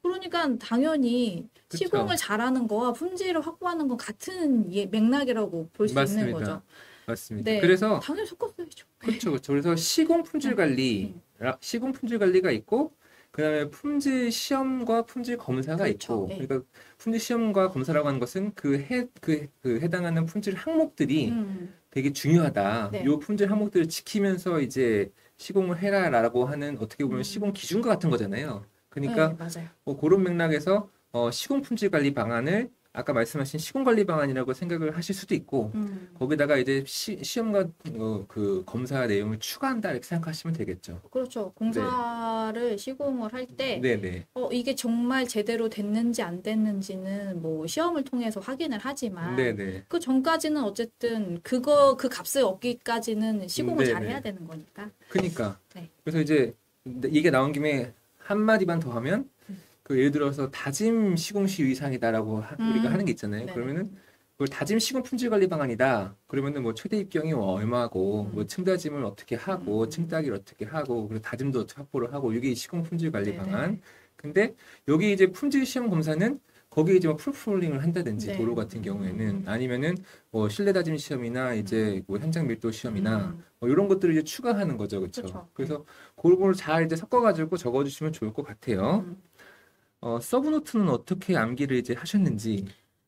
그러니까 당연히 그쵸. 시공을 잘하는 거와 품질을 확보하는 건 같은 예- 맥락이라고 볼 수 있는 맞습니다. 거죠. 맞습니다. 네, 그래서 당연히 섞었어야죠. 그렇죠, 그렇죠. 그래서 시공 품질 네, 관리, 음, 라- 시공 품질 관리가 있고, 그다음에 품질 시험과 품질 검사가 그렇죠. 있고, 예. 그러니까 품질 시험과 검사라고 하는 것은 그 해, 그, 그 해당하는 품질 항목들이 음, 되게 중요하다. 네. 요 품질 항목들을 지키면서 이제 시공을 해라라고 하는 어떻게 보면 시공 음, 기준과 같은 거잖아요. 네, 그러니까 맞아요. 뭐 그런 맥락에서 어, 시공 품질 관리 방안을 아까 말씀하신 시공 관리 방안이라고 생각을 하실 수도 있고 음. 거기다가 이제 시, 시험과 어, 그 검사 내용을 추가한다 이렇게 생각하시면 되겠죠. 그렇죠. 네, 공사를 시공을 할 때, 네, 네, 어, 이게 정말 제대로 됐는지 안 됐는지는 뭐 시험을 통해서 확인을 네, 하지만, 네, 그 전까지는 어쨌든 그거, 그 값을 얻기까지는 시공을 네, 잘 해야 네. 되는 거니까. 그러니까 네. 그래서 이제 이게 나온 김에 한 마디만 더 하면 음, 그 예를 들어서 다짐 시공 시 위상이다라고 하- 우리가 하는 게 음, 있잖아요. 네네. 그러면은 그걸 다짐 시공 품질 관리 방안이다. 그러면은 뭐 최대 입경이 얼마고 뭐 음, 층다짐을 어떻게 하고 음, 층따기를 어떻게 하고 그리고 다짐도 어떻게 확보를 하고 이게 시공 품질 관리 방안. 네네. 근데 여기 이제 품질 시험 검사는 거기에 이제 뭐 풀프롤링을 한다든지 네. 도로 같은 경우에는 음, 아니면은 뭐 실내 다짐 시험이나 음, 이제 뭐 현장 밀도 시험이나 음, 뭐 이런 것들을 이제 추가하는 거죠, 그렇죠? 그렇죠. 네. 그래서 그걸 잘 이제 섞어가지고 적어주시면 좋을 것 같아요. 음. 어, 서브노트는 어떻게 암기를 이제 하셨는지.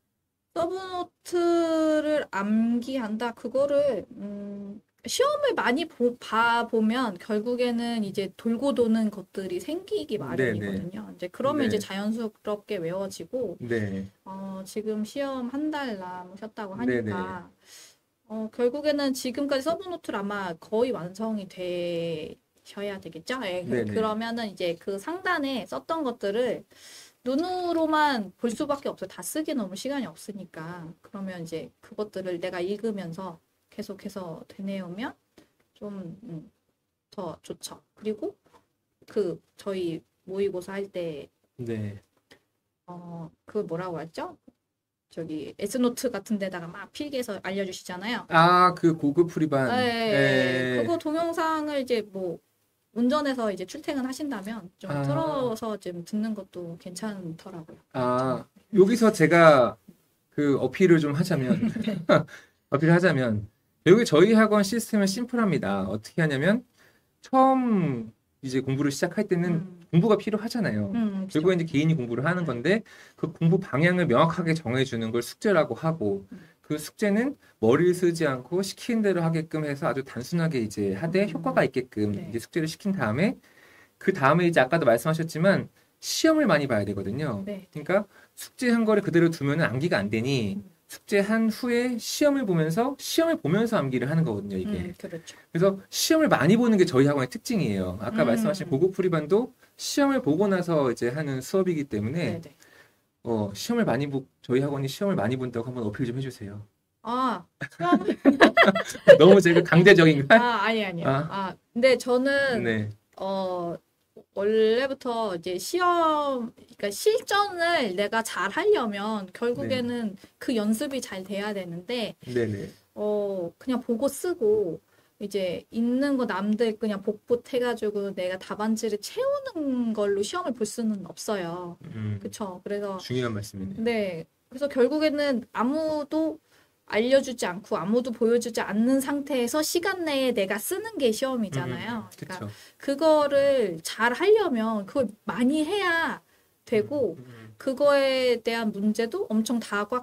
서브노트를 암기한다. 그거를 음, 시험을 많이 보, 봐 보면 결국에는 이제 돌고 도는 것들이 생기기 네네. 마련이거든요. 이제 그러면 이제 네. 자연스럽게 외워지고 네. 어, 지금 시험 한 달 남으셨다고 네네. 하니까 어, 결국에는 지금까지 서브노트를 아마 거의 완성이 되셔야 되겠죠? 예, 그- 네네. 그러면은 이제 그 상단에 썼던 것들을 눈으로만 볼 수밖에 없어요. 다 쓰기 너무 시간이 없으니까. 그러면 이제 그것들을 내가 읽으면서 계속해서 되뇌우면 좀, 음, 더 좋죠. 그리고 그, 저희 모의고사 할 때, 네. 어, 그 뭐라고 했죠? 저기, 에스노트 같은 데다가 막 필기해서 알려주시잖아요. 아, 그 고급 예, 프리반. 예, 예. 에, 그거 동영상을 이제 뭐, 운전해서 이제 출퇴근하신다면 좀 아, 틀어서 좀 듣는 것도 괜찮더라고요. 아, 여기서 제가 그 어필을 좀 하자면, 네. 어필을 하자면, 여기 저희 학원 시스템은 심플합니다. 어떻게 하냐면, 처음 이제 공부를 시작할 때는 음, 공부가 필요하잖아요. 음, 결국에 그죠. 이제 개인이 공부를 하는 네. 건데 그 공부 방향을 명확하게 정해주는 걸 숙제라고 하고 음, 그 숙제는 머리를 쓰지 않고 시키는 대로 하게끔 해서 아주 단순하게 이제 하되 효과가 음, 있게끔 네. 이제 숙제를 시킨 다음에 그 다음에 이제 아까도 말씀하셨지만 시험을 많이 봐야 되거든요. 네. 그러니까 숙제한 거를 그대로 두면은 암기가 안 되니 음, 숙제한 후에 시험을 보면서 시험을 보면서 암기를 하는 거거든요, 이게. 음, 그렇죠. 그래서 시험을 많이 보는 게 저희 학원의 특징이에요. 아까 말씀하신 음, 고급 프리반도 시험을 보고 나서 이제 하는 수업이기 때문에 네네. 어, 시험을 많이 보, 저희 학원이 시험을 많이 본다고 한번 어필 좀 해주세요. 아, 시험을, 너무 제가 강제적인가? 아, 아니, 아니요. 아, 아, 근데 저는, 네, 어, 원래부터 이제 시험, 그러니까 실전을 내가 잘 하려면 네, 결국에는 그 연습이 잘 돼야 되는데, 네, 네, 어, 그냥 보고 쓰고, 이제 있는 거 남들 그냥 복붙 해가지고 내가 답안지를 채우는 걸로 시험을 볼 수는 없어요. 음, 그쵸? 그래서, 중요한 말씀이네요. 네. 그래서 결국에는 아무도 알려주지 않고 아무도 보여주지 않는 상태에서 시간 내에 내가 쓰는 게 음, 시험이잖아요. 그러니까 그쵸. 그거를 잘 하려면 그걸 많이 해야 음, 되고, 음, 그거에 대한 문제도 엄청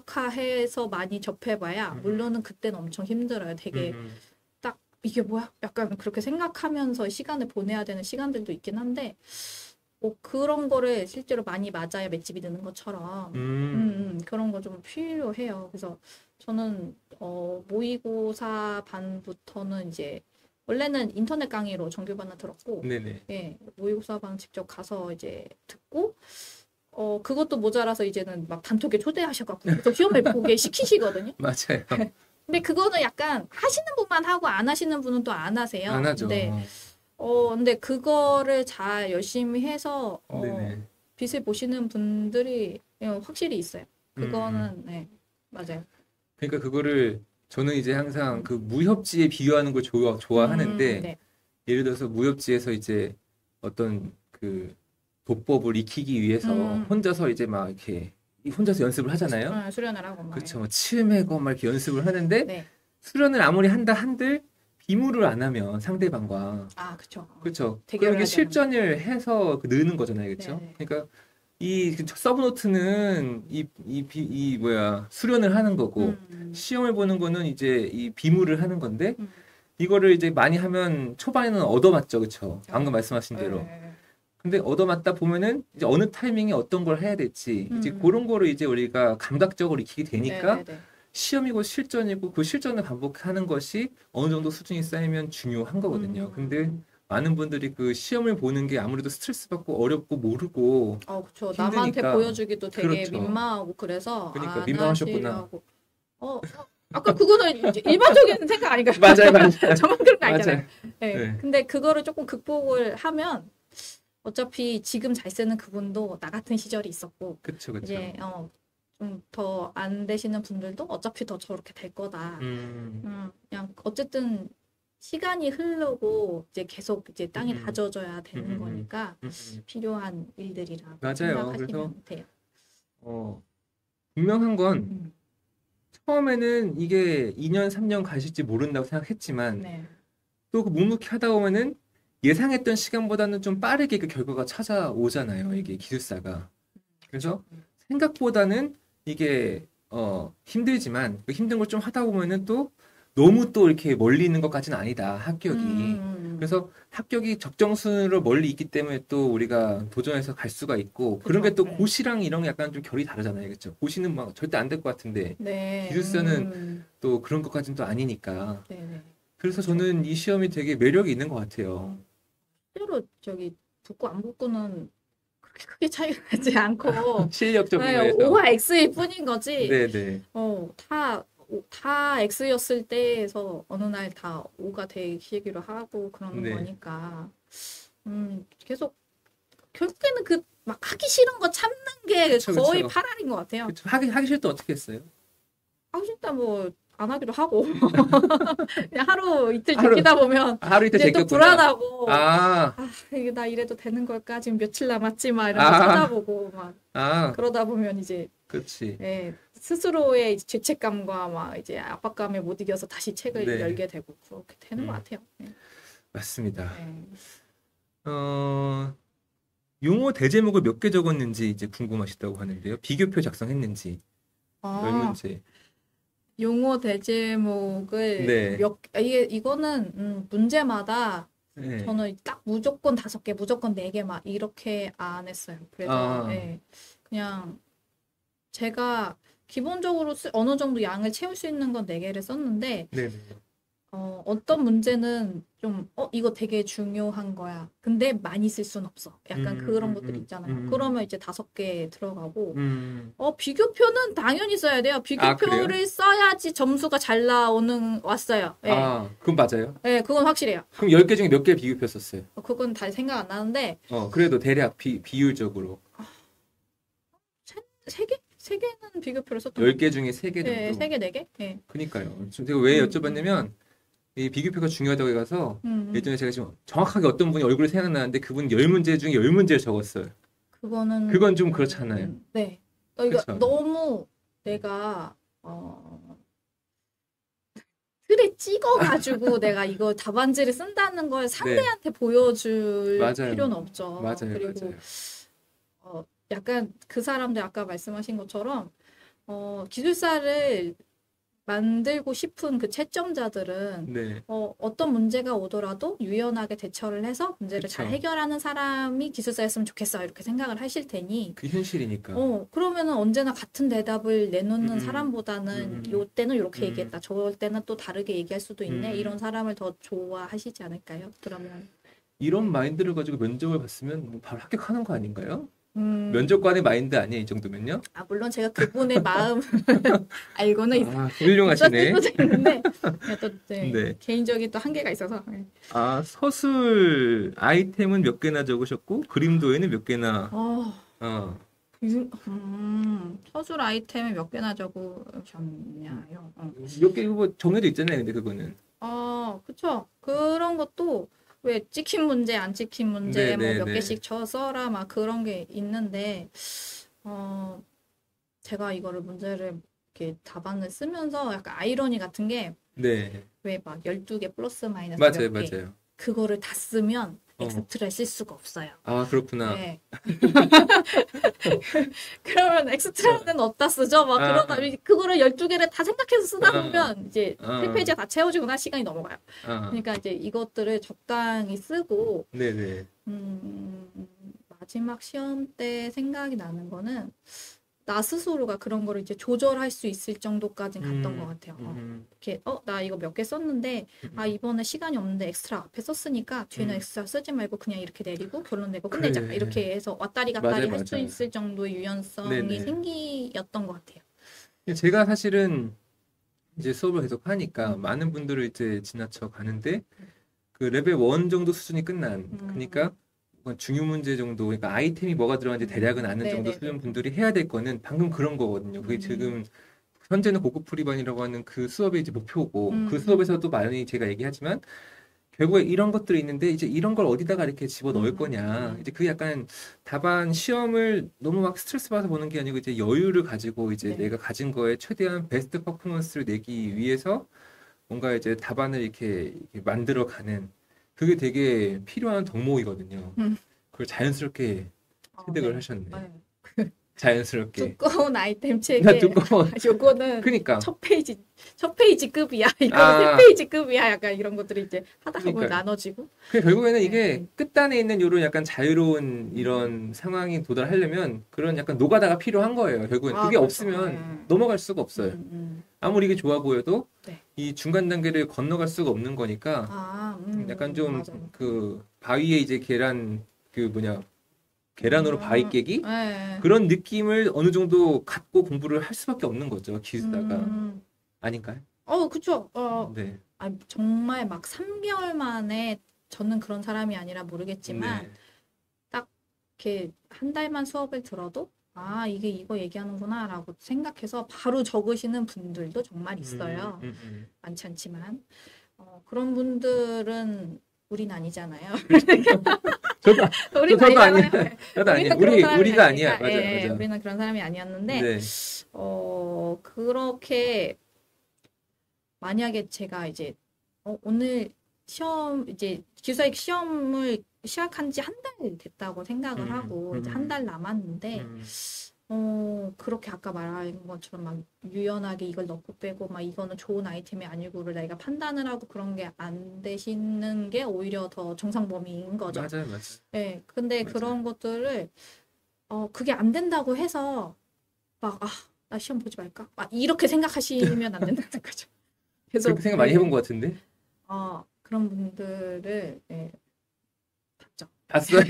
다각화해서 많이 접해봐야, 음, 물론은 그때는 엄청 힘들어요. 음, 되게 음, 딱 이게 뭐야? 약간 그렇게 생각하면서 시간을 보내야 되는 시간들도 있긴 한데, 뭐 그런 거를 실제로 많이 맞아야 맷집이 드는 것처럼, 음, 음, 음, 그런 거 좀 필요해요. 그래서 저는 어, 모의고사 반부터는 이제 원래는 인터넷 강의로 정규반을 들었고, 네네. 예, 모의고사 반 직접 가서 이제 듣고, 어, 그것도 모자라서 이제는 막 단톡에 초대하셔갖고 계속 시험을 보게 시키시거든요. 맞아요. 근데 그거는 약간 하시는 분만 하고 안 하시는 분은 또 안 안 하세요. 하죠. 근데 어 근데 그거를 잘 열심히 해서 어 네네. 빛을 보시는 분들이 어, 확실히 있어요. 음, 음. 그거는 네 맞아요. 그러니까 그거를 저는 이제 항상 음, 그 무협지에 비유하는 걸 좋아, 음, 좋아하는데 네, 예를 들어서 무협지에서 이제 어떤 그 독법을 익히기 위해서 음. 혼자서 이제 막 이렇게 혼자서 연습을 하잖아요. 어, 수련을 하고 막. 그렇죠. 뭐 치음해고 막 이렇게 연습을 하는데 네. 수련을 아무리 한다 한들 비무를 안 하면 상대방과 아, 그쵸. 그렇죠. 대결을 그렇게 하자면. 실전을 해서 그 느는 거잖아요, 그렇죠? 네. 그러니까 이 서브노트는 이, 이, 비, 이 뭐야 수련을 하는 거고 음. 시험을 보는 거는 이제 이 비무를 하는 건데 음. 이거를 이제 많이 하면 초반에는 얻어맞죠, 그렇죠? 방금 말씀하신 대로. 네. 근데 얻어맞다 보면은 이제 어느 타이밍에 어떤 걸 해야 될지 이제 음. 그런 거를 이제 우리가 감각적으로 익히게 되니까 네, 네, 네. 시험이고 실전이고 그 실전을 반복하는 것이 어느 정도 수준이 쌓이면 중요한 거거든요. 음. 근데 많은 분들이 그 시험을 보는 게 아무래도 스트레스 받고 어렵고 모르고 어, 그쵸. 힘드니까. 남한테 보여주기도 되게 그렇죠. 민망하고 그래서 그러니까 안 민망하셨구나. 하시려고. 어, 어, 아까 그거는 이제 일반적인 생각 아닌가요? 맞아요, 맞아요. 저만 그런 거 아니잖아요. 맞아요. 네. 네. 근데 그거를 조금 극복을 하면 어차피 지금 잘 쓰는 그분도 나 같은 시절이 있었고 그쵸, 그쵸. 이제 어, 좀 더 안 되시는 분들도 어차피 더 저렇게 될 거다. 음, 음, 그냥 어쨌든 시간이 흐르고 이제 계속 이제 땅이 음, 다져져야 되는 음, 음, 거니까 음, 음. 필요한 일들이라고 맞아요. 생각하시면 그래서 돼요. 어, 분명한 건 음, 처음에는 이게 이 년, 삼 년 가실지 모른다고 생각했지만 네. 또 그 묵묵히 하다 보면은 예상했던 시간보다는 좀 빠르게 그 결과가 찾아오잖아요. 이게 기술사가. 그래서 생각보다는 이게 어 힘들지만 그 힘든 걸 좀 하다 보면은 또 너무 또 이렇게 멀리 있는 것까지는 아니다. 합격이. 음, 그래서 합격이 적정순으로 멀리 있기 때문에 또 우리가 도전해서 갈 수가 있고 그런 게 그쵸. 또 네. 고시랑 이런 게 약간 좀 결이 다르잖아요. 그렇죠? 고시는 막 절대 안 될 것 같은데 네. 기술사는 음, 또 그런 것까지는 또 아니니까. 네, 네. 그래서 그쵸. 저는 이 시험이 되게 매력이 있는 것 같아요. 실제로 저기 붙고 안 붙고는 그렇게 크게 차이가 나지 않고 실력적인 네, 거에서. 오와 X일 뿐인 거지. 네네. 어, 다, 오- 다 X였을 때에서 어느 날 다 O가 되시기로 하고 그러는 네. 거니까. 음, 계속, 결국에는 그, 막 하기 싫은 거 참는 게 그쵸, 거의 그쵸. 팔 할인 것 같아요. 그쵸. 하기, 하기 싫을 때 어떻게 했어요? 하고 싶다 뭐, 안 하기로 하고. 그냥 하루 이틀 하루- 제끼다 보면 하루 이틀 이제 또 제꼈구나. 불안하고. 아, 아, 이게 나 이래도 되는 걸까? 지금 며칠 남았지? 막 이런 거 아. 찾아보고 막. 아, 그러다 보면 이제 그렇지. 예, 스스로의 이제 죄책감과 막 이제 압박감에 못 이겨서 다시 책을 네. 열게 되고 그렇게 되는 것 음. 같아요. 예. 맞습니다. 예. 어, 용어 대제목을 몇 개 적었는지 이제 궁금하시다고 하는데요. 비교표 작성했는지 열 아, 문제. 용어 대제목을 네. 몇 이게 이거는 음, 문제마다 네. 저는 딱 무조건 다섯 개, 무조건 네 개 막 이렇게 안 했어요. 그래서 아. 예, 그냥 제가 기본적으로 쓰- 어느 정도 양을 채울 수 있는 건 네 개를 썼는데 네. 어, 어떤 문제는 좀, 어, 이거 되게 중요한 거야. 근데 많이 쓸 순 없어. 약간 음, 그런 음, 것들 음, 있잖아요. 음. 그러면 이제 다섯 개 들어가고, 음. 어, 비교표는 당연히 써야 돼요. 아, 비교표를 그래요? 써야지 점수가 잘 나오는, 왔어요. 예. 아, 그건 맞아요. 예, 그건 확실해요. 그럼 열 개 중에 몇 개 비교표 썼어요? 어, 그건 다 생각 안 나는데, 어, 그래도 대략 비, 비율적으로. 세, 세 개? 세 개는 비교표를 썼던 것 열 개 같아요. 중에 세 개 정도. 예, 세 개, 네 개? 예. 그니까요. 지금 제가 왜 음, 여쭤봤냐면, 이 비교표가 중요하다고 해서, 음, 음. 예전에 제가 지금 정확하게 어떤 분이 얼굴이 생각나는데, 그분 열 문제 중에 열 문제를 적었어요. 그거는. 그건 좀 그렇잖아요. 음, 네. 어, 이거 그쵸. 너무 내가, 어, 틀에 찍어가지고 내가 이거 답안지를 쓴다는 걸 상대한테 보여줄 네. 맞아요. 필요는 없죠. 맞아요, 그리고 맞아요. 어, 약간 그 사람들 아까 말씀하신 것처럼 어, 기술사를 만들고 싶은 그 채점자들은 네. 어, 어떤 문제가 오더라도 유연하게 대처를 해서 문제를 잘 그쵸. 해결하는 사람이 기술사였으면 좋겠어 이렇게 생각을 하실 테니 그 현실이니까. 어, 그러면은 언제나 같은 대답을 내놓는 음, 사람보다는 음, 음. 요 때는 이렇게 음. 얘기했다. 저 때는 또 다르게 얘기할 수도 있네. 음. 이런 사람을 더 좋아하시지 않을까요? 그러면 이런 마인드를 가지고 면접을 봤으면 뭐 바로 합격하는 거 아닌가요? 음, 면접관의 마인드 아니에요, 이 정도면요? 아, 물론 제가 그분의 마음 알고는 있- 아, 훌륭하시네. 있었을 수도 있는데 또 네, 네. 개인적인 또 한계가 있어서 네. 아, 서술 아이템은 몇 개나 적으셨고, 그림도에는 몇 개나, 어, 어, 유- 음, 서술 아이템을 몇 개나 적으셨냐요? 어. 몇 개, 뭐, 정해져 있잖아요, 근데 그거는. 아, 그쵸. 그런 것도 왜 찍힌 문제, 안 찍힌 문제 뭐 몇 네네네. 개씩 쳐 써라 막 그런 게 있는데 어 제가 이거를 문제를 이렇게 답안을 쓰면서 약간 아이러니 같은 게 네. 왜 막 열두 개 플러스 마이너스 맞아요, 몇 개 맞아요. 그거를 다 쓰면 어. 엑스트라를 쓸 수가 없어요. 아, 그렇구나. 네. 그러면 엑스트라는 어디다 쓰죠? 막 아, 그러다 그거를 열두 개를 다 생각해서 쓰다 아, 보면 이제 아, 세 페이지가 다 채워지거나 시간이 넘어가요. 아, 그러니까 이제 이것들을 적당히 쓰고 네네. 음, 마지막 시험 때 생각이 나는 거는 나 스스로가 그런 거를 이제 조절할 수 있을 정도까진 갔던 음, 것 같아요. 어, 음, 이렇게 어, 나 이거 몇 개 썼는데 아, 음. 이번에 시간이 없는데 엑스트라 앞에 썼으니까 뒤에는 음. 엑스트라 쓰지 말고 그냥 이렇게 내리고 결론 내고 끝내자. 그래. 이렇게 해서 왔다리 맞아요, 갔다리 할 수 맞아요. 있을 정도의 유연성이 네네. 생기였던 것 같아요. 제가 사실은 이제 수업을 계속 하니까 많은 분들을 이제 지나쳐 가는데 그 레벨 일 정도 수준이 끝난 그러니까 뭐 중요 문제 정도 그러니까 아이템이 뭐가 들어가는지 대략은 아는 정도 네네네. 수준 분들이 해야 될 거는 방금 그런 거거든요. 그게 음. 지금 현재는 고급 프리반이라고 하는 그 수업의 이제 목표고 음, 그 수업에서도 많이 제가 얘기하지만 결국에 이런 것들이 있는데 이제 이런 걸 어디다가 이렇게 집어 넣을 음, 거냐. 음. 이제 그게 약간 답안 시험을 너무 막 스트레스 받아서 보는 게 아니고 이제 여유를 가지고 이제 네. 내가 가진 거에 최대한 베스트 퍼포먼스를 내기 위해서 뭔가 이제 답안을 이렇게, 이렇게 만들어 가는 그게 되게 필요한 덕목이거든요. 음. 그걸 자연스럽게 어, 체득을 네. 하셨네. 네. 자연스럽게. 두꺼운 아이템 그러니까 책에 두꺼운. 요거는 그니까. 첫 페이지 첫 페이지급이야. 이거는 아. 세 페이지급이야. 약간 이런 것들이 이제 하다 보면 그러니까요. 나눠지고. 그 결국에는 네. 이게 끝단에 있는 이런 약간 자유로운 이런 상황이 도달하려면 그런 약간 노가다가 필요한 거예요. 결국엔 아, 그게 그렇죠. 없으면 네. 넘어갈 수가 없어요. 음, 음. 아무리 이게 좋아 보여도 네. 이 중간 단계를 건너갈 수가 없는 거니까 아, 음, 약간 좀 맞아요. 그 바위에 이제 계란 그 뭐냐 계란으로 바위 음, 깨기 네. 그런 느낌을 어느 정도 갖고 공부를 할 수밖에 없는 거죠. 기수다가 음. 아닌가요? 어, 그쵸. 어, 네. 아, 정말 막 삼 개월 만에 저는 그런 사람이 아니라 모르겠지만 네. 딱 이렇게 한 달만 수업을 들어도 아, 이게 이거 얘기하는구나라고 생각해서 바로 적으시는 분들도 정말 있어요. 음, 음, 음. 많지 않지만. 어, 그런 분들은 우린 아니잖아요. 저도 우린 저도 아니야. 아니잖아요. 저도 아니야. 우리는 그런 우리 사람이 우리가 아니니까. 아니야. 맞아, 예, 맞아. 우리는 그런 사람이 아니었는데, 네. 어, 그렇게 만약에 제가 이제 어, 오늘 시험 이제 기사익 시험을 시작한 지 한 달 됐다고 생각을 음, 하고 음, 이제 한 달 남았는데 음, 어 그렇게 아까 말한 것처럼 막 유연하게 이걸 넣고 빼고 막 이거는 좋은 아이템이 아니고를 내가 판단을 하고 그런 게 안 되시는 게 오히려 더 정상범위인 거죠. 맞아요, 맞아요. 네, 근데 맞아요. 그런 것들을 어 그게 안 된다고 해서 막 아, 나 시험 보지 말까? 막 이렇게 생각하시면 안 된다는 거죠. 그래서 그렇게 생각 많이 해본 것 같은데 어, 그런 분들을 네, 봤죠. 봤어요?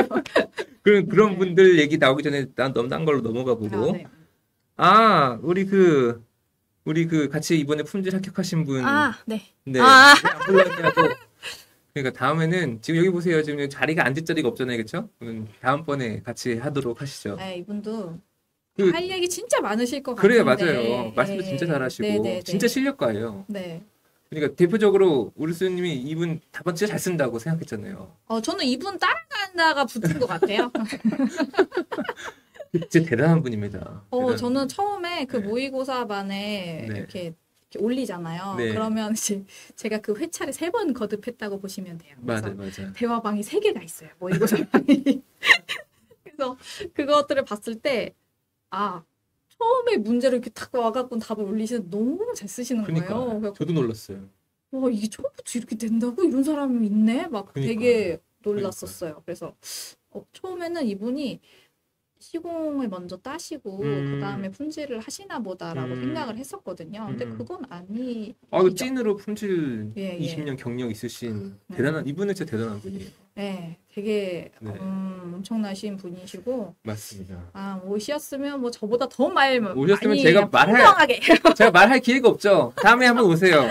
그런 그런 네. 분들 얘기 나오기 전에 난 넘난 걸로 넘어가 아, 보고 네. 아 우리 그 우리 그 같이 이번에 품질 합격하신 분 아, 네. 네. 아. 왜안 불렀냐고. 그러니까 다음에는 지금 여기 보세요. 지금 자리가 앉을 자리가 없잖아요, 그렇죠? 다음번에 같이 하도록 하시죠. 네, 이분도 그 할 얘기 진짜 많으실 것 그래요, 같은데. 맞아요. 말씀도 진짜 예. 잘하시고 네네네. 진짜 실력가예요. 네. 그러니까 대표적으로 우리 수님이 이분 답안 진짜 잘 쓴다고 생각했잖아요. 어, 저는 이분 따라간다가 붙은 것 같아요. 진짜 대단한 분입니다. 어, 대단한 저는 분. 처음에 그 네. 모의고사반에 네. 이렇게, 이렇게 올리잖아요. 네. 그러면 이제 제가 그 회차를 세 번 거듭했다고 보시면 돼요. 그래서 맞아요, 맞아요. 대화방이 세 개가 있어요. 모의고사방이. 그래서 그것들을 봤을 때, 아, 처음에 문제를 이렇게 탁 와갖고 답을 올리시는 너무 잘 쓰시는 그러니까 거예요. 그래갖고, 저도 놀랐어요. 와, 이게 처음부터 이렇게 된다고? 이런 사람이 있네? 막 그러니까요. 되게 놀랐었어요. 그래서 어, 처음에는 이분이 시공을 먼저 따시고 음. 그 다음에 품질을 하시나 보다라고 음. 생각을 했었거든요. 근데 음. 그건 아니. 아, 그 찐으로 품질 예, 예. 이십 년 경력 있으신 네. 대단한 이분은 진짜 대단한 분이에요. 네, 되게 네. 음, 엄청나신 분이시고 맞습니다. 아, 오셨으면 뭐 저보다 더 말 오셨으면 많이 제가 말할- 풍성하게 제가 말할 기회가 없죠. 다음에 한번 오세요.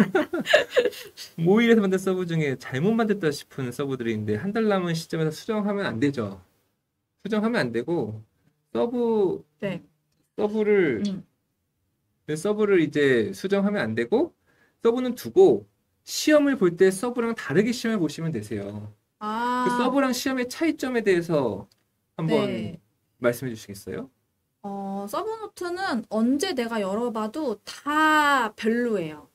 모의에서 만든 서브 중에 잘못 만들다 싶은 서브들이 있는데 한 달 남은 시점에서 수정하면 안 되죠. 수정하면 안 되고 서브 네. 서브를 음. 서브를 이제 수정하면 안 되고 서브는 두고 시험을 볼 때 서브랑 다르게 시험을 보시면 되세요. 그 아, 서브랑 시험의 차이점에 대해서 한번 네. 말씀해 주시겠어요? 어, 서브노트는 언제 내가 열어봐도 다 별로예요.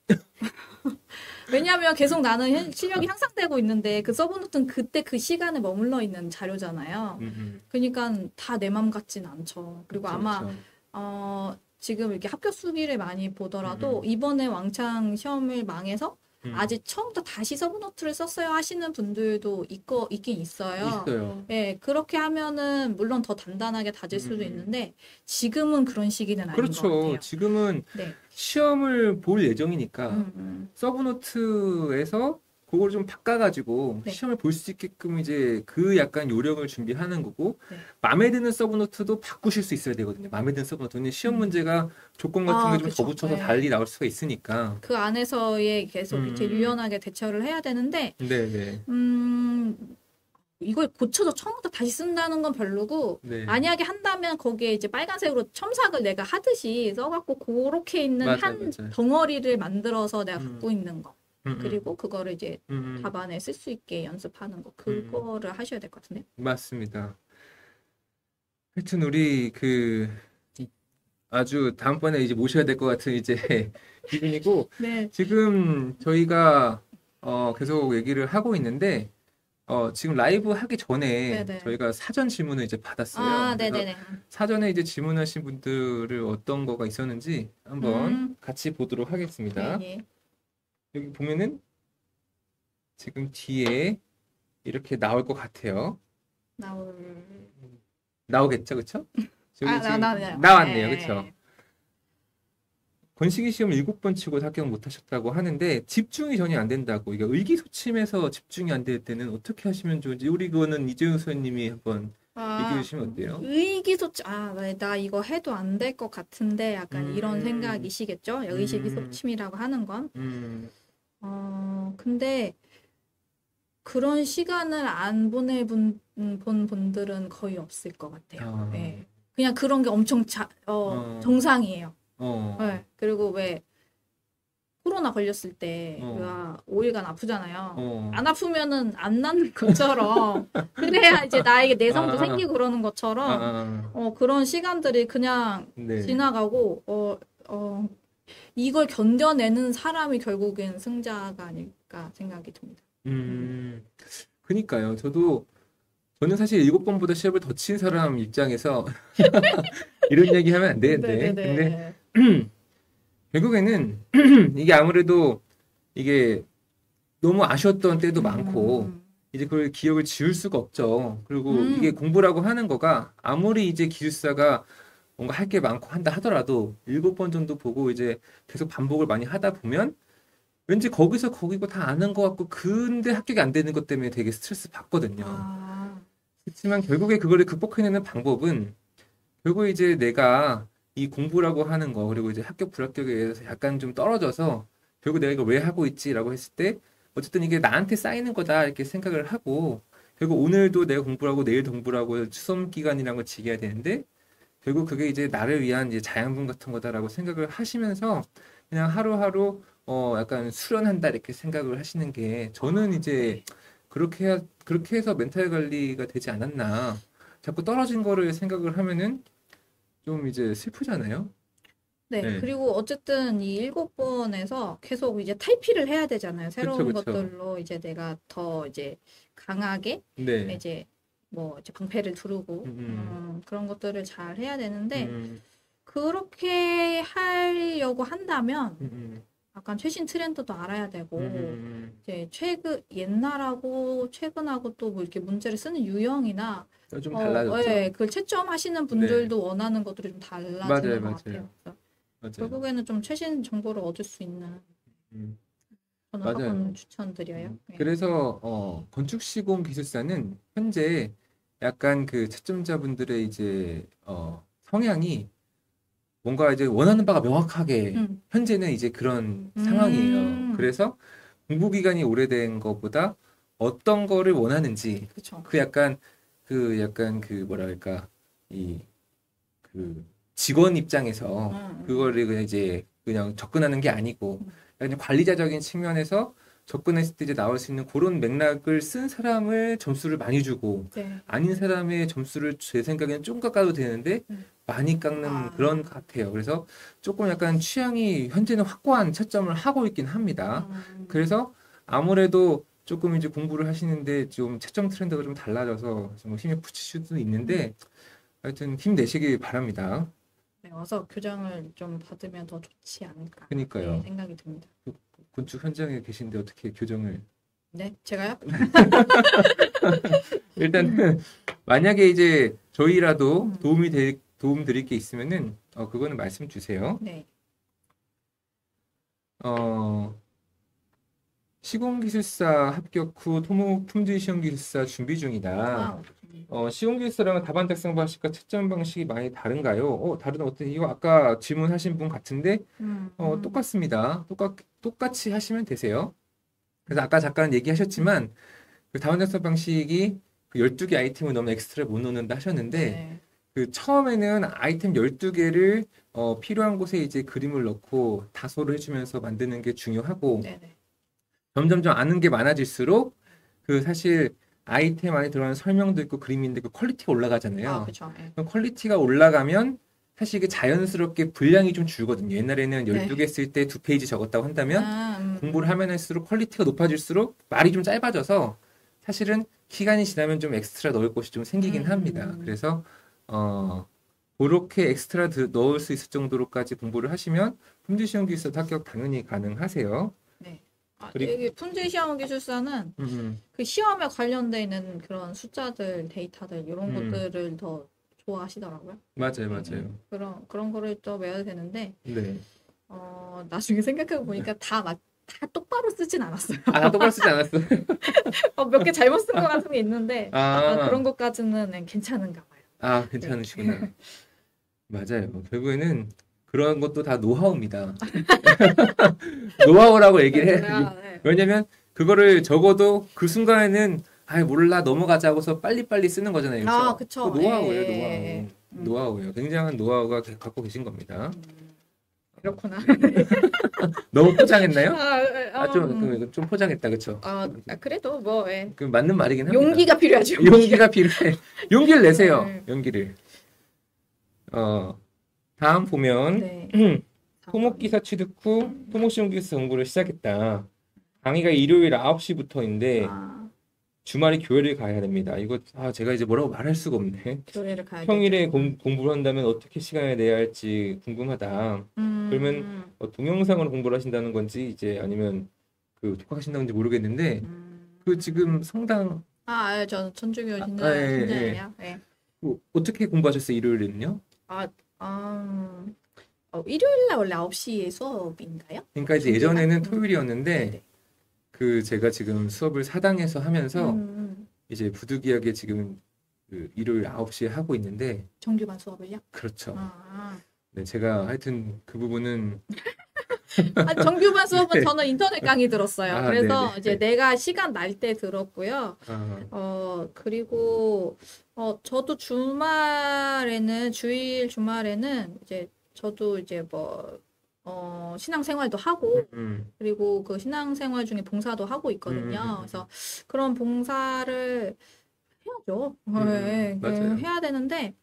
왜냐하면 계속 나는 현- 실력이 향상되고 있는데 그 서브노트는 그때 그 시간에 머물러 있는 자료잖아요. 음, 음. 그러니까 다 내 맘 같진 않죠. 그리고 그쵸, 아마 그쵸. 어, 지금 이렇게 합격 수기를 많이 보더라도 음, 이번에 왕창 시험을 망해서 음, 음. 아직 처음부터 다시 서브노트를 썼어요 하시는 분들도 있고, 있긴 있어요. 있어요. 예, 그렇게 하면은 물론 더 단단하게 다질 수도 음. 있는데 지금은 그런 시기는 아닌 것 그렇죠. 같아요. 지금은 네. 시험을 볼 예정이니까 음, 음. 서브노트에서 그걸 좀 바꿔가지고 네. 시험을 볼 수 있게끔 이제 그 약간 요령을 준비하는 거고 네. 마음에 드는 서브노트도 바꾸실 수 있어야 되거든요. 마음에 드는 서브노트는 시험 음. 문제가 조건 같은 게 아, 좀 더 그쵸. 붙여서 달리 예. 나올 수가 있으니까. 그 안에서의 계속 이렇게 음, 유연하게 대처를 해야 되는데, 네네. 음, 이걸 고쳐서 처음부터 다시 쓴다는 건 별로고, 네. 만약에 한다면 거기에 이제 빨간색으로 첨삭을 내가 하듯이 써갖고 그렇게 있는 맞아요, 한 맞아요. 덩어리를 만들어서 내가 음, 갖고 있는 거. 음, 음, 그리고 그거를 이제 음, 음, 답안에 쓸 수 있게 연습하는 거. 음, 그거를 하셔야 될 것 같은데. 맞습니다. 하여튼 우리 그 아주 다음번에 이제 모셔야 될 것 같은 이제 기분이고 네. 지금 저희가 어 계속 얘기를 하고 있는데 어 지금 라이브 하기 전에 네네. 저희가 사전 질문을 이제 받았어요. 아, 그래서 네네네. 사전에 이제 질문하신 분들을 어떤 거가 있었는지 한번 음, 같이 보도록 예, 하겠습니다. 예. 여기 보면은 지금 뒤에 이렇게 나올 것 같아요. 나올. 나오겠죠, 그쵸? 아, 저기 나, 지금 나, 네. 나왔네요, 그쵸? 예. 건식이 시험 일곱 번 치고 합격 못 하셨다고 하는데 집중이 전혀 안 된다고. 이게 의기소침해서 집중이 안 될 때는 어떻게 하시면 좋은지 우리 그거는 이재용 선생님이 한번 얘기해 아, 주시면 어때요? 의기소침, 아, 나, 나 이거 해도 안 될 것 같은데 약간 이런 음, 생각이시겠죠? 음, 의식이소침이라고 하는 건. 음, 어, 근데 그런 시간을 안 보내본 음, 본 분들은 거의 없을 것 같아요. 아, 예. 그냥 그런 게 엄청 자, 어, 어, 정상이에요. 어, 예. 그리고 왜 코로나 걸렸을 때, 어, 와, 오 일간 아프잖아요. 어, 안 아프면은 안 낫는 것처럼, 그래야 이제 나에게 아, 내성도 아, 생기고 그러는 아, 것처럼, 아, 어, 그런 시간들이 그냥 네, 지나가고, 어, 어, 이걸 견뎌내는 사람이 결국엔 승자가 아닐까 생각이 듭니다. 음. 음, 그니까요. 저도 저는 사실 일곱 번보다 시합을 더 친 사람 입장에서 이런 얘기 하면 안 되는데, 근데 네네네. 결국에는 이게 아무래도 이게 너무 아쉬웠던 때도 많고 음, 이제 그걸 기억을 지울 수가 없죠. 그리고 이게 음, 공부라고 하는 거가 아무리 이제 기술사가 뭔가 할 게 많고 한다 하더라도 일곱 번 정도 보고 이제 계속 반복을 많이 하다 보면 왠지 거기서 거기고 다 아는 것 같고 근데 합격이 안 되는 것 때문에 되게 스트레스 받거든요. 아, 그렇지만 결국에 그거를 극복해내는 방법은 결국 이제 내가 이 공부라고 하는 거 그리고 이제 합격 불합격에 의해서 약간 좀 떨어져서 결국 내가 이걸 왜 하고 있지라고 했을 때 어쨌든 이게 나한테 쌓이는 거다 이렇게 생각을 하고 결국 오늘도 내가 공부하고 내일도 공부하고 수험 기간이라는 걸 지켜야 되는데 결국 그게 이제 나를 위한 이제 자양분 같은 거다라고 생각을 하시면서 그냥 하루하루 어 약간 수련한다 이렇게 생각을 하시는 게 저는 아, 이제 네. 그렇게 해, 그렇게 해서 멘탈 관리가 되지 않았나 자꾸 떨어진 거를 생각을 하면은 좀 이제 슬프잖아요. 네, 네. 그리고 어쨌든 이 일곱 번에서 계속 이제 탈피를 해야 되잖아요. 그쵸, 새로운 그쵸. 것들로 이제 내가 더 이제 강하게 네. 이제 뭐 이제 방패를 두르고 음, 음, 그런 것들을 잘 해야 되는데 음, 그렇게 하려고 한다면 음, 음, 약간 최신 트렌드도 알아야 음, 되고 음, 이제 최근 옛날하고 최근하고 또 뭐 이렇게 문제를 쓰는 유형이나 음. 좀 어, 달라졌죠. 예, 그걸 채점하시는 네. 분들도 원하는 것들이 좀 맞아요, 달라지는 것 맞아요. 같아요. 그래서 맞아요. 결국에는 좀 최신 정보를 얻을 수 있는 음, 저는 학원 맞아요. 추천드려요. 음, 네. 그래서 어, 건축 시공 기술사는 현재 약간 그 채점자분들의 이제 어, 성향이 뭔가 이제 원하는 바가 명확하게 음, 현재는 이제 그런 상황이에요. 음, 그래서 공부 기간이 오래된 것보다 어떤 거를 원하는지 그쵸. 그 약간 그 약간 그 뭐랄까 이 그 직원 입장에서 음, 그거를 그냥 이제 그냥 접근하는 게 아니고 음, 그냥 관리자적인 측면에서 접근했을 때 이제 나올 수 있는 그런 맥락을 쓴 사람을 점수를 많이 주고 네. 아닌 사람의 점수를 제 생각에는 좀 깎아도 되는데 음. 많이 깎는 아. 그런 것 같아요. 그래서 조금 약간 취향이 현재는 확고한 채점을 하고 있긴 합니다. 음. 그래서 아무래도 조금 이제 공부를 하시는데 좀 채점 트렌드가 좀 달라져서 좀 힘이 붙일 수도 있는데 하여튼 힘내시길 바랍니다. 네, 와서 교정을 좀 받으면 더 좋지 않을까 그러니까요. 네, 생각이 듭니다. 건축 현장에 계신데 어떻게 교정을 네, 제가요? 일단 만약에 이제 저희라도 음. 도움이 될 도움 드릴 게 있으면은 어 그거는 말씀 주세요. 네. 어 시공기술사 합격 후 토목 품질 시험 기술사 준비 중이다. 와우. 어 시공기술사랑은 답안 작성 방식과 채점 방식이 많이 다른가요? 어 다른 어떤 이거 아까 질문하신 분 같은데 음. 어 똑같습니다. 똑같 똑같이 하시면 되세요. 그래서 아까 잠깐 얘기하셨지만 그 답안 작성 방식이 그 열두 개 아이템을 너무 엑스트라 못 넣는다 하셨는데 네. 그 처음에는 아이템 열두 개를 어, 필요한 곳에 이제 그림을 넣고 다소를 해주면서 만드는 게 중요하고 네네. 점점점 아는 게 많아질수록 그 사실 아이템 안에 들어가는 설명도 있고 그림인데 그 퀄리티가 올라가잖아요. 아, 그렇죠. 네. 그럼 퀄리티가 올라가면 사실 이게 자연스럽게 분량이 좀 줄거든요. 옛날에는 열두 개 쓸 때 두 페이지 적었다고 한다면 아, 음. 공부를 하면 할수록 퀄리티가 높아질수록 말이 좀 짧아져서 사실은 시간이 지나면 좀 엑스트라 넣을 곳이 좀 생기긴 음. 합니다. 그래서 어 그렇게 엑스트라 드- 넣을 수 있을 정도로까지 공부를 하시면 품질 시험 기술사 합격 당연히 가능하세요. 네. 아, 그리고- 여기 품질 시험 기술사는 음, 그 시험에 관련돼 있는 그런 숫자들, 데이터들 이런 음. 것들을 더 좋아하시더라고요. 맞아요, 맞아요. 그런 그런 거를 또 외워야 되는데 네. 어, 나중에 생각해 보니까 다 맞, 다 똑바로 쓰진 않았어요. 아, 나 똑바로 쓰지 않았어. 어, 몇 개 잘못 쓴 것 같은 게 있는데 아, 아, 그런 것까지는 괜찮은가 봐요. 아, 괜찮으시구나. 맞아요. 결국에는 그런 것도 다 노하우입니다. 노하우라고 얘기를 해야 돼. 네. 왜냐면 그거를 적어도 그 순간에는 아 몰라 넘어가자고서 빨리빨리 쓰는 거잖아요. 그래서 아, 그쵸. 그 노하우예요, 예, 예, 노하우. 예. 음. 노하우예요. 굉장한 노하우가 게- 갖고 계신 겁니다. 음, 그렇구나. 너무 포장했나요? 아, 아, 좀, 음, 그, 좀 포장했다, 그쵸? 아, 아, 그래도 뭐 예. 그 맞는 말이긴 합니다. 용기가 필요하죠. 용기가 필요해. 용기를 내세요. 네. 용기를. 어, 다음 보면 네. 토목기사 취득 후 토목시험 기술 공부를 시작했다. 강의가 일요일 아홉 시부터인데 아, 주말에 교회를 가야 됩니다. 이거 아 제가 이제 뭐라고 말할 수가 없네. 교회를 가야겠죠. 평일에 공, 공부를 한다면 어떻게 시간을 내야 할지 궁금하다. 음, 그러면 어, 동영상으로 공부를 하신다는 건지 이제 아니면 그 독학하신다는 건지 모르겠는데 음. 그 지금 성당 아, 아, 저 천주교 아, 신자 예, 예, 신자예요. 예. 그 어떻게 공부하셨어요? 일요일에는요? 아, 아, 어, 일요일 날 원래 아홉 시에 수업인가요? 그러니까 이제 준비가? 예전에는 음. 토요일이었는데 네네. 그 제가 지금 수업을 사당에서 하면서 음, 이제 부득이하게 지금 그 일요일 아홉 시에 하고 있는데 정규반 수업을요? 그렇죠. 아, 네, 제가 하여튼 그 부분은 아, 정규반 수업은 네. 저는 인터넷 강의 들었어요. 아, 그래서 네네. 이제 내가 시간 날 때 들었고요. 아, 어, 그리고, 어, 저도 주말에는, 주일 주말에는 이제 저도 이제 뭐, 어, 신앙생활도 하고, 음, 그리고 그 신앙생활 중에 봉사도 하고 있거든요. 음, 음, 음. 그래서 그런 봉사를 해야죠. 음, 네, 그 맞아요. 해야 되는데,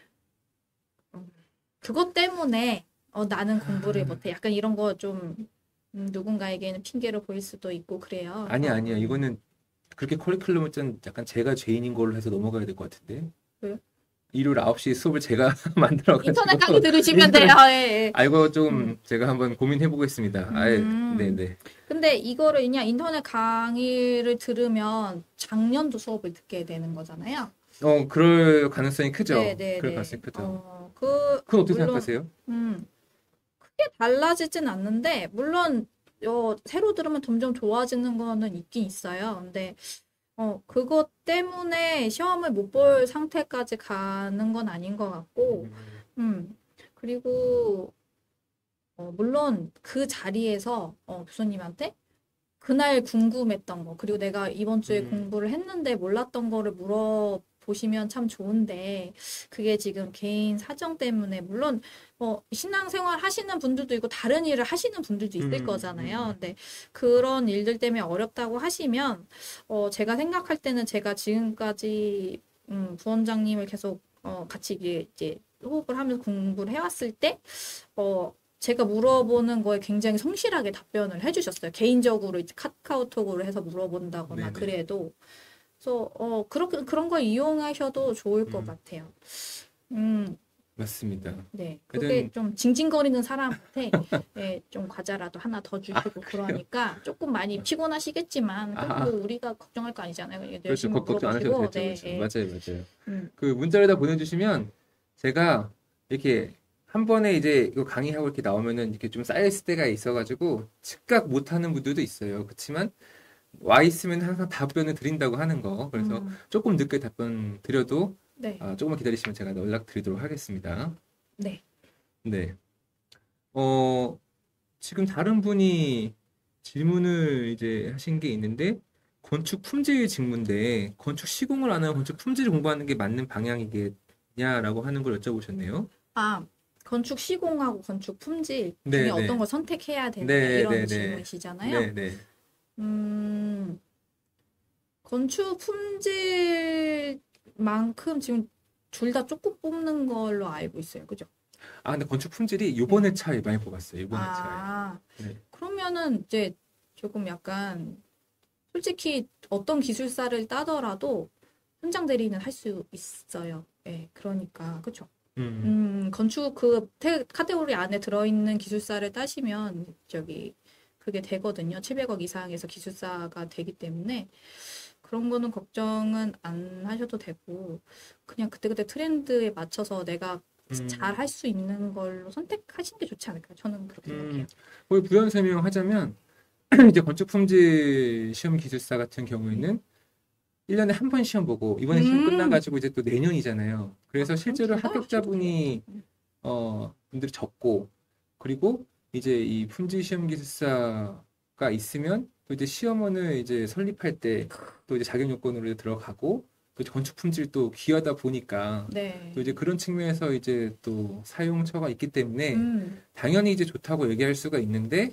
음, 그것 때문에, 어, 나는 공부를 못해. 약간 이런 거 좀, 음, 누군가에게는 핑계를 보일 수도 있고, 그래요. 아니 그래서, 아니요. 음, 이거는 그렇게 커리큘럼을 짠 약간 제가 죄인인 걸로 해서 넘어가야 될 것 같은데. 왜요? 일요일 아홉 시 수업을 제가 만들어가지고 인터넷 강의 들으시면 돼요. 예, 예. 아 이거 좀 음. 제가 한번 고민해 보겠습니다. 아예 음. 네네. 근데 이거를 그냥 인터넷 강의를 들으면 작년도 수업을 듣게 되는 거잖아요. 어 그럴 가능성이 크죠. 네, 네, 그럴 네. 가능성이 크죠. 어, 그, 그건 어떻게 물론, 생각하세요? 음, 크게 달라지진 않는데, 물론, 어, 새로 들으면 점점 좋아지는 거는 있긴 있어요. 근데, 어, 그것 때문에 시험을 못 볼 상태까지 가는 건 아닌 것 같고, 음, 그리고, 어, 물론 그 자리에서, 어, 교수님한테 그날 궁금했던 거, 그리고 내가 이번 주에 음. 공부를 했는데 몰랐던 거를 물어볼 보시면 참 좋은데 그게 지금 개인 사정 때문에 물론 뭐 신앙생활 하시는 분들도 있고 다른 일을 하시는 분들도 있을 음, 거잖아요. 음. 근데 그런 일들 때문에 어렵다고 하시면 어 제가 생각할 때는 제가 지금까지 음 부원장님을 계속 어 같이 이게 이제 호흡을 하면서 공부를 해왔을 때 어 제가 물어보는 거에 굉장히 성실하게 답변을 해주셨어요. 개인적으로 이제 카카오톡으로 해서 물어본다거나 네네. 그래도. 그래서 어 그렇게 그런 걸 이용하셔도 좋을 것 음, 같아요. 음, 맞습니다. 네. 그게 하여튼 좀 징징거리는 사람한테 예, 좀 과자라도 하나 더 아, 주시고 그래요? 그러니까 조금 많이 피곤하시겠지만 아, 그래도 뭐 아, 우리가 걱정할 거 아니잖아요. 그냥 그렇죠. 열심히 걱- 걱정 안 하셔도 물어보시고 되죠. 네. 그렇죠. 예. 맞아요, 맞아요. 음, 그 문자를 다 보내주시면 제가 이렇게 한 번에 이제 이거 강의하고 이렇게 나오면은 이렇게 좀 쌓여있을 때가 있어가지고 즉각 못하는 분들도 있어요. 그렇지만 와 있으면 항상 답변을 드린다고 하는 거. 그래서 음, 조금 늦게 답변 드려도 네. 아, 조금만 기다리시면 제가 연락 드리도록 하겠습니다. 네. 네. 어, 지금 다른 분이 질문을 이제 하신 게 있는데 건축 품질 직무인데 건축 시공을 안 하고 건축 품질을 공부하는 게 맞는 방향이겠냐라고 하는 걸 여쭤보셨네요. 아, 건축 시공하고 건축 품질 중에 어떤 네네. 걸 선택해야 되느냐 이런 네네네. 질문이시잖아요. 네네. 음, 건축 품질만큼 지금 둘 다 조금 뽑는 걸로 알고 있어요. 그죠? 아, 근데 건축 품질이 네. 요번에 차에 많이 뽑았어요. 요번에 차에. 아, 네. 그러면은 이제 조금 약간 솔직히 어떤 기술사를 따더라도 현장 대리는 할 수 있어요. 예, 그러니까 그죠? 음, 음, 건축 그 태- 카테고리 안에 들어있는 기술사를 따시면 저기 그게 되거든요. 칠백억 이상에서 기술사가 되기 때문에 그런 거는 걱정은 안 하셔도 되고 그냥 그때그때 트렌드에 맞춰서 내가 잘 음, 할 수 있는 걸로 선택하시는 게 좋지 않을까요? 저는 그렇게 생각해요. 음. 거의 부연 설명하자면 이제 건축 품질 시험 기술사 같은 경우에는 일 년에 한 번 시험 보고 이번에 시험 음, 끝나가지고 이제 또 내년이잖아요. 아, 그래서 그럼 실제로 둘 다 하셔도 돼요. 합격자분이 어, 분들이 적고 그리고 이제 이 품질 시험 기술사가 있으면 또 이제 시험원을 이제 설립할 때 또 이제 자격 요건으로 들어가고 또 이제 건축 품질도 귀하다 보니까 또 이제 네. 그런 측면에서 이제 또 사용처가 있기 때문에 음, 당연히 이제 좋다고 얘기할 수가 있는데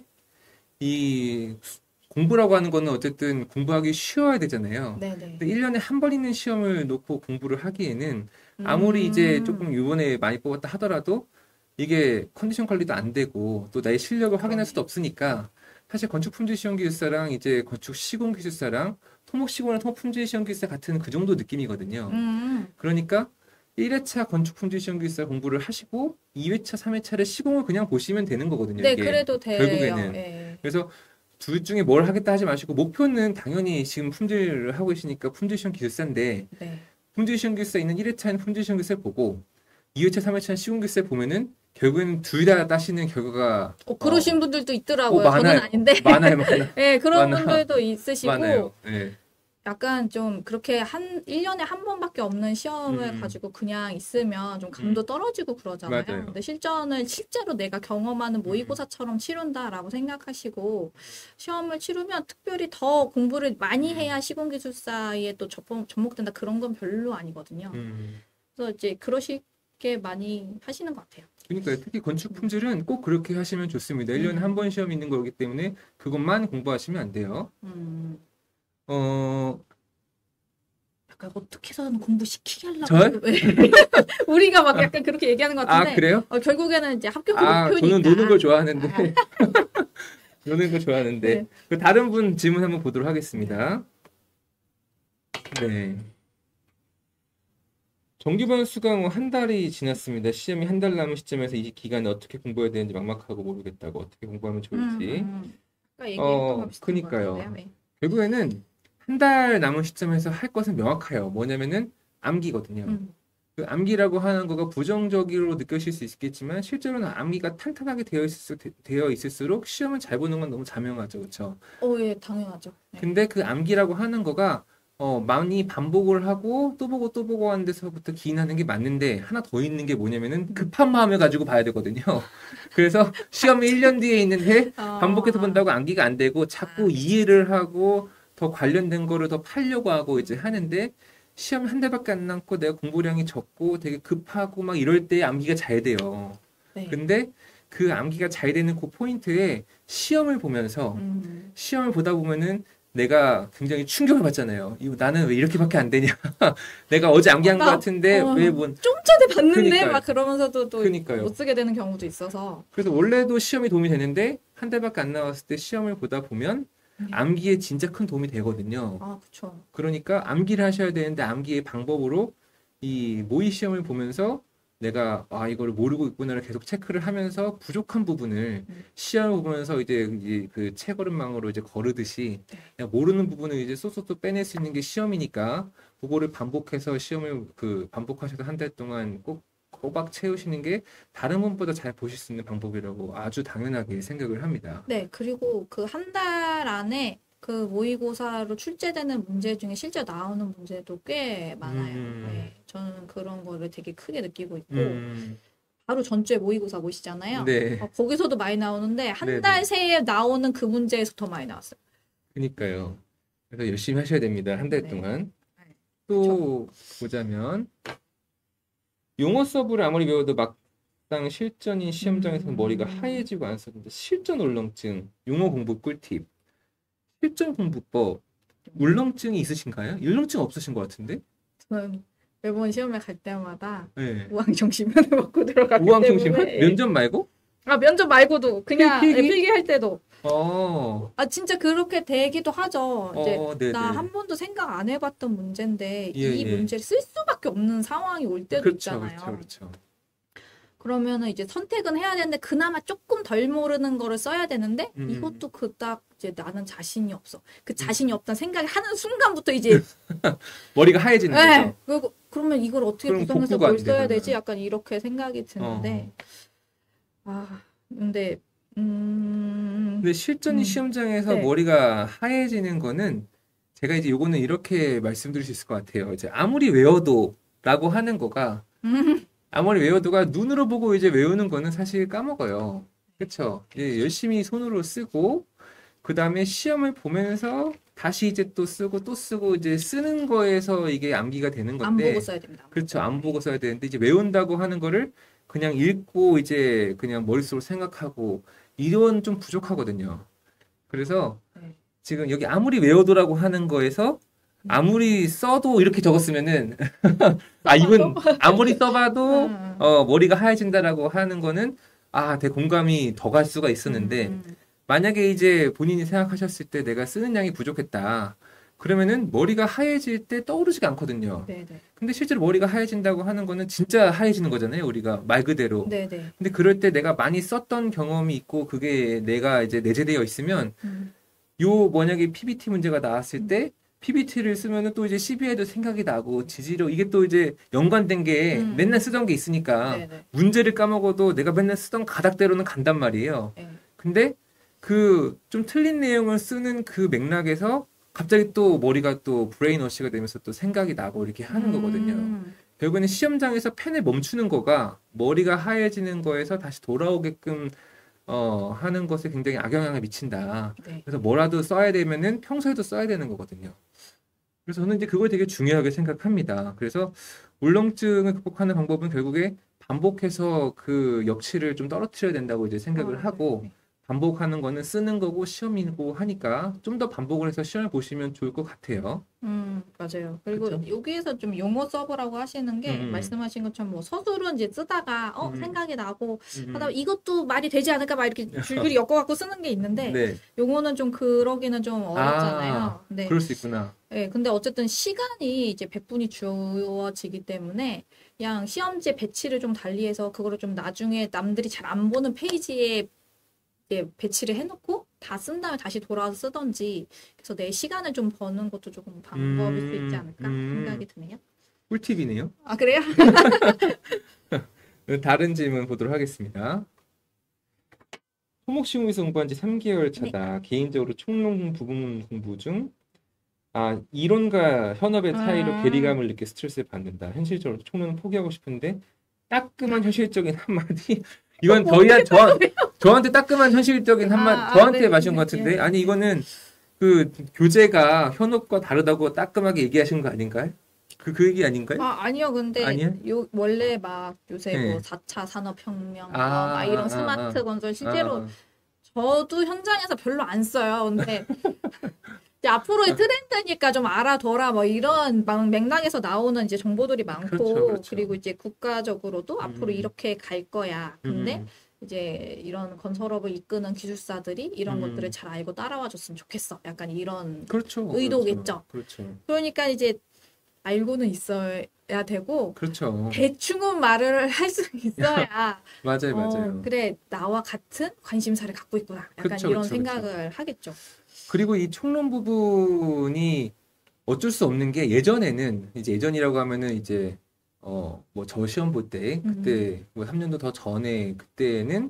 이 공부라고 하는 거는 어쨌든 공부하기 쉬워야 되잖아요. 네네. 근데 일 년에 한 번 있는 시험을 놓고 공부를 하기에는 아무리 이제 조금 음, 이번에 많이 뽑았다 하더라도 이게 컨디션 관리도 안 되고 또 나의 실력을 확인할 수도 그러네. 없으니까 사실 건축 품질 시험 기술사랑 이제 건축 시공 기술사랑 토목 시공이나 토목 품질 시험 기술사 같은 그 정도 느낌이거든요. 음, 그러니까 일 회차 건축 품질 시험 기술사 공부를 하시고 이 회차, 삼 회차를 시공을 그냥 보시면 되는 거거든요, 네, 이게. 그래도 돼요. 결국에는. 예. 그래서 둘 중에 뭘 하겠다 하지 마시고 목표는 당연히 지금 품질을 하고 계시니까 품질 시험 기술사인데 네. 품질 시험 기술사 있는 일 회차는 품질 시험 기술사 보고 이 회차, 삼 회차는 시공 기술사 보면은 결국에는 둘 다 따시는 결과가 어, 어, 그러신 분들도 오, 있더라고요. 저는 많아요. 아닌데. 많아요, 많아. 예, 그런 많아. 분들도 있으시고, 많아요. 예. 약간 좀 그렇게 한, 일 년에 한 번밖에 없는 시험을 음, 가지고 그냥 있으면 좀 음, 감도 떨어지고 그러잖아요. 맞아요. 근데 실전을 실제로 내가 경험하는 음, 모의고사처럼 치른다라고 생각하시고, 시험을 치르면 특별히 더 공부를 많이 음, 해야 시공기술사에 또 접목, 접목된다 그런 건 별로 아니거든요. 음. 그래서 이제 그러시게 많이 하시는 것 같아요. 그러니까 특히 건축 음, 품질은 꼭 그렇게 하시면 좋습니다. 일 년에 한 음, 번 시험이 있는 거기 때문에 그것만 공부하시면 안 돼요. 음. 어, 약간 어떻게 해서든 공부시키게 하려고 절? 우리가 막 약간 그렇게 얘기하는 것 아, 같은데 그래요? 어, 결국에는 이제 합격이 아, 저는 노는 목표니까 걸 좋아하는데, 아, 노는 걸 좋아하는데. 네. 그 다른 분 질문 한번 보도록 네. 하겠습니다. 네. 정규반 수강 후 한 달이 지났습니다. 시험이 한 달 남은 시점에서 이 기간에 어떻게 공부해야 되는지 막막하고 모르겠다고 어떻게 공부하면 음, 좋을지. 음. 아까 얘기했던 거 어, 비슷한 것 같은데요. 그니까요. 네. 결국에는 한 달 남은 시점에서 할 것은 명확해요. 뭐냐면은 암기거든요. 음, 그 암기라고 하는 거가 부정적으로 느껴질 수 있겠지만 실제로는 암기가 탄탄하게 되어 있을, 되어 있을수록 시험을 잘 보는 건 너무 자명하죠. 그렇죠? 어, 예, 당연하죠. 네. 근데 그 암기라고 하는 거가 어, 많이 반복을 하고 또 보고 또 보고 하는 데서부터 기인하는 게 맞는데 하나 더 있는 게 뭐냐면은 음. 급한 마음을 가지고 봐야 되거든요. 그래서 시험이 일 년 뒤에 있는데 어, 반복해서 아, 본다고 암기가 안 되고 아, 자꾸 그치. 이해를 하고 더 관련된 거를 더 팔려고 하고 이제 하는데 시험 한 달밖에 안 남고 내가 공부량이 적고 되게 급하고 막 이럴 때 암기가 잘 돼요. 네. 근데 그 암기가 잘 되는 그 포인트에 시험을 보면서 음. 시험을 보다 보면은 내가 굉장히 충격을 받잖아요. 이거 나는 왜 이렇게밖에 안 되냐? 내가 어제 암기한 어, 것 나- 같은데 어, 왜 뭐? 좀 전에 봤는데 그러니까요. 막 그러면서도 또 그러니까요. 못 쓰게 되는 경우도 있어서. 그래서 원래도 시험이 도움이 되는데 한 달밖에 안 나왔을 때 시험을 보다 보면 네. 암기에 진짜 큰 도움이 되거든요. 아, 그쵸. 그러니까 암기를 하셔야 되는데 암기의 방법으로 이 모의 시험을 보면서 내가 아 이걸 모르고 있구나를 계속 체크를 하면서 부족한 부분을 음. 시험을 보면서 이제, 이제 그 채걸음망으로 이제 거르듯이 네. 그냥 모르는 부분을 이제 쏙쏙쏙 빼낼 수 있는 게 시험이니까 그거를 반복해서 시험을 그 반복하셔서 한 달 동안 꼭 꼬박 채우시는 게 다른 분보다 잘 보실 수 있는 방법이라고 아주 당연하게 생각을 합니다. 네, 그리고 그 한 달 안에 그 모의고사로 출제되는 문제 중에 실제 나오는 문제도 꽤 많아요. 음. 네, 저는 그런 거를 되게 크게 느끼고 있고, 음, 바로 전주에 모의고사 보시잖아요. 네, 어, 거기서도 많이 나오는데, 한 네네. 달 새에 나오는 그 문제에서 더 많이 나왔어요. 그러니까요. 그래서 열심히 하셔야 됩니다. 한 달 네. 동안. 네. 또 보자면 용어 서브를 아무리 배워도 막상 실전인 시험장에서는 음. 머리가 하얘지고 안 썼는데 실전 울렁증, 용어 공부 꿀팁, 실전 공부법, 울렁증이 있으신가요? 울렁증 없으신 것 같은데? 저는 매번 시험에 갈 때마다 네. 우황정심면을 먹고 들어가기 우왕청심은 때문에. 면접 말고? 아, 면접 말고도 그냥 필기? 네, 필기할 때도. 어, 아, 진짜 그렇게 되기도 하죠. 이제 어, 네네. 나 한 번도 생각 안 해봤던 문제인데 예, 이 예. 문제를 쓸 수밖에 없는 상황이 올 때도 그렇죠, 있잖아요. 그렇죠, 그렇죠. 그러면은 이제 선택은 해야 되는데 그나마 조금 덜 모르는 거를 써야 되는데 음. 이것도 그닥 이제 나는 자신이 없어. 그 자신이 없다는 생각이 하는 순간부터 이제 머리가 하얘지는 네. 거죠. 그리고 그러면 이걸 어떻게 그럼 구성해서 복구가 안 뭘 써야 되잖아요. 되지? 약간 이렇게 생각이 드는데 아 근데 음 근데 실전 음. 시험장에서 네. 머리가 하얘지는 거는 제가 이제 요거는 이렇게 말씀드릴 수 있을 것 같아요. 이제 아무리 외워도라고 하는 거가 음. 아무리 외워도가 눈으로 보고 이제 외우는 거는 사실 까먹어요. 그렇죠? 예, 열심히 손으로 쓰고 그 다음에 시험을 보면서 다시 이제 또 쓰고 또 쓰고 이제 쓰는 거에서 이게 암기가 되는 안 건데 보고 써야 됩니다. 안 그렇죠. 보고. 안 보고 써야 되는데 이제 외운다고 하는 거를 그냥 읽고 이제 그냥 머릿속으로 생각하고 이런 좀 부족하거든요. 그래서 네. 지금 여기 아무리 외워도라고 하는 거에서 아무리 써도 이렇게 적었으면은 아 이분 아무리 써봐도 음. 어 머리가 하얘진다라고 하는 거는 아 되게 공감이 더 갈 수가 있었는데 음, 음. 만약에 이제 본인이 생각하셨을 때 내가 쓰는 양이 부족했다. 그러면은 머리가 하얘질 때 떠오르지가 않거든요. 네네. 근데 실제로 머리가 하얘진다고 하는 거는 진짜 하얘지는 거잖아요. 우리가 말 그대로. 네네. 근데 그럴 때 내가 많이 썼던 경험이 있고 그게 내가 이제 내재되어 있으면 음. 요 만약에 피비티 문제가 나왔을 때 피비티를 쓰면은 또 이제 시비에도 생각이 나고 지지로 이게 또 이제 연관된 게 음. 맨날 쓰던 게 있으니까 네네. 문제를 까먹어도 내가 맨날 쓰던 가닥대로는 간단 말이에요. 네. 근데 그 좀 틀린 내용을 쓰는 그 맥락에서 갑자기 또 머리가 또 브레인워시가 되면서 또 생각이 나고 이렇게 하는 거거든요. 음. 결국에는 시험장에서 펜을 멈추는 거가 머리가 하얘지는 거에서 다시 돌아오게끔 어, 하는 것에 굉장히 악영향을 미친다. 네. 그래서 뭐라도 써야 되면은 평소에도 써야 되는 거거든요. 그래서 저는 이제 그걸 되게 중요하게 생각합니다. 그래서 울렁증을 극복하는 방법은 결국에 반복해서 그 역치를 좀 떨어뜨려야 된다고 이제 생각을 아, 하고 네. 반복하는 거는 쓰는 거고 시험이고 하니까 좀 더 반복을 해서 시험을 보시면 좋을 것 같아요. 음, 맞아요. 그리고 그쵸? 여기에서 좀 용어 서브라고 하시는 게 음. 말씀하신 것처럼 뭐 서술은 이제 쓰다가 어 음. 생각이 나고 음. 하다 이것도 말이 되지 않을까 막 이렇게 줄줄이 엮어갖고 쓰는 게 있는데 네. 용어는 좀 그러기는 좀 어렵잖아요. 아, 네. 그럴 수 있구나. 네, 근데 어쨌든 시간이 이제 백 분이 주어지기 때문에 그냥 시험지 배치를 좀 달리해서 그거를 좀 나중에 남들이 잘 안 보는 페이지에 이제 배치를 해놓고 다 쓴 다음에 다시 돌아와서 쓰던지 그래서 내 시간을 좀 버는 것도 조금 방법일 수 있지 않을까 음. 생각이 드네요. 꿀팁이네요. 아, 그래요? 다른 질문 보도록 하겠습니다. 토목시공에서 공부한 지 삼 개월 차다. 개인적으로 총론 부분 공부 중 아, 이론과 현업의 차이로 아. 괴리감을 느껴 스트레스를 받는다. 현실적으로 총론은 포기하고 싶은데 따끔한 현실적인 한마디. 이건 저희한 저한 저한테 따끔한 현실적인 한마디 아, 아, 저한테 네, 마신 네, 것 같은데 네. 아니 이거는 그 교재가 현업과 다르다고 따끔하게 얘기하신 거 아닌가요? 그, 그 얘기 아닌가요? 아, 아니요. 근데 아니야? 요 원래 막 요새 네. 뭐 사 차 산업혁명 아, 뭐 막 이런 아, 스마트 아, 건설 아, 실제로 아, 저도 현장에서 별로 안 써요. 근데 이제 앞으로의 트렌드니까 좀 알아둬라 뭐 이런 막 맥락에서 나오는 이제 정보들이 아. 그렇죠, 많고 그렇죠. 그리고 이제 국가적으로도 앞으로 음, 이렇게 갈 거야. 음, 근데 음, 이제 이런 건설업을 이끄는 기술사들이 이런 것들을 음. 잘 알고 따라와 줬으면 좋겠어. 약간 이런 그렇죠, 그렇죠, 의도겠죠. 그렇죠, 그러니까 이제 알고는 있어야 되고 그렇죠. 대충은 말을 할 수 있어야 맞아요, 어 맞아요. 그래 나와 같은 관심사를 갖고 있구나. 약간 그렇죠, 이런 그렇죠, 그렇죠. 생각을 하겠죠. 그리고 이 총론 부분이 어쩔 수 없는 게 예전에는 이제 예전이라고 하면은 이제 어 뭐 저 시험 볼 때 음. 그때 뭐 삼 년도 더 전에 그때는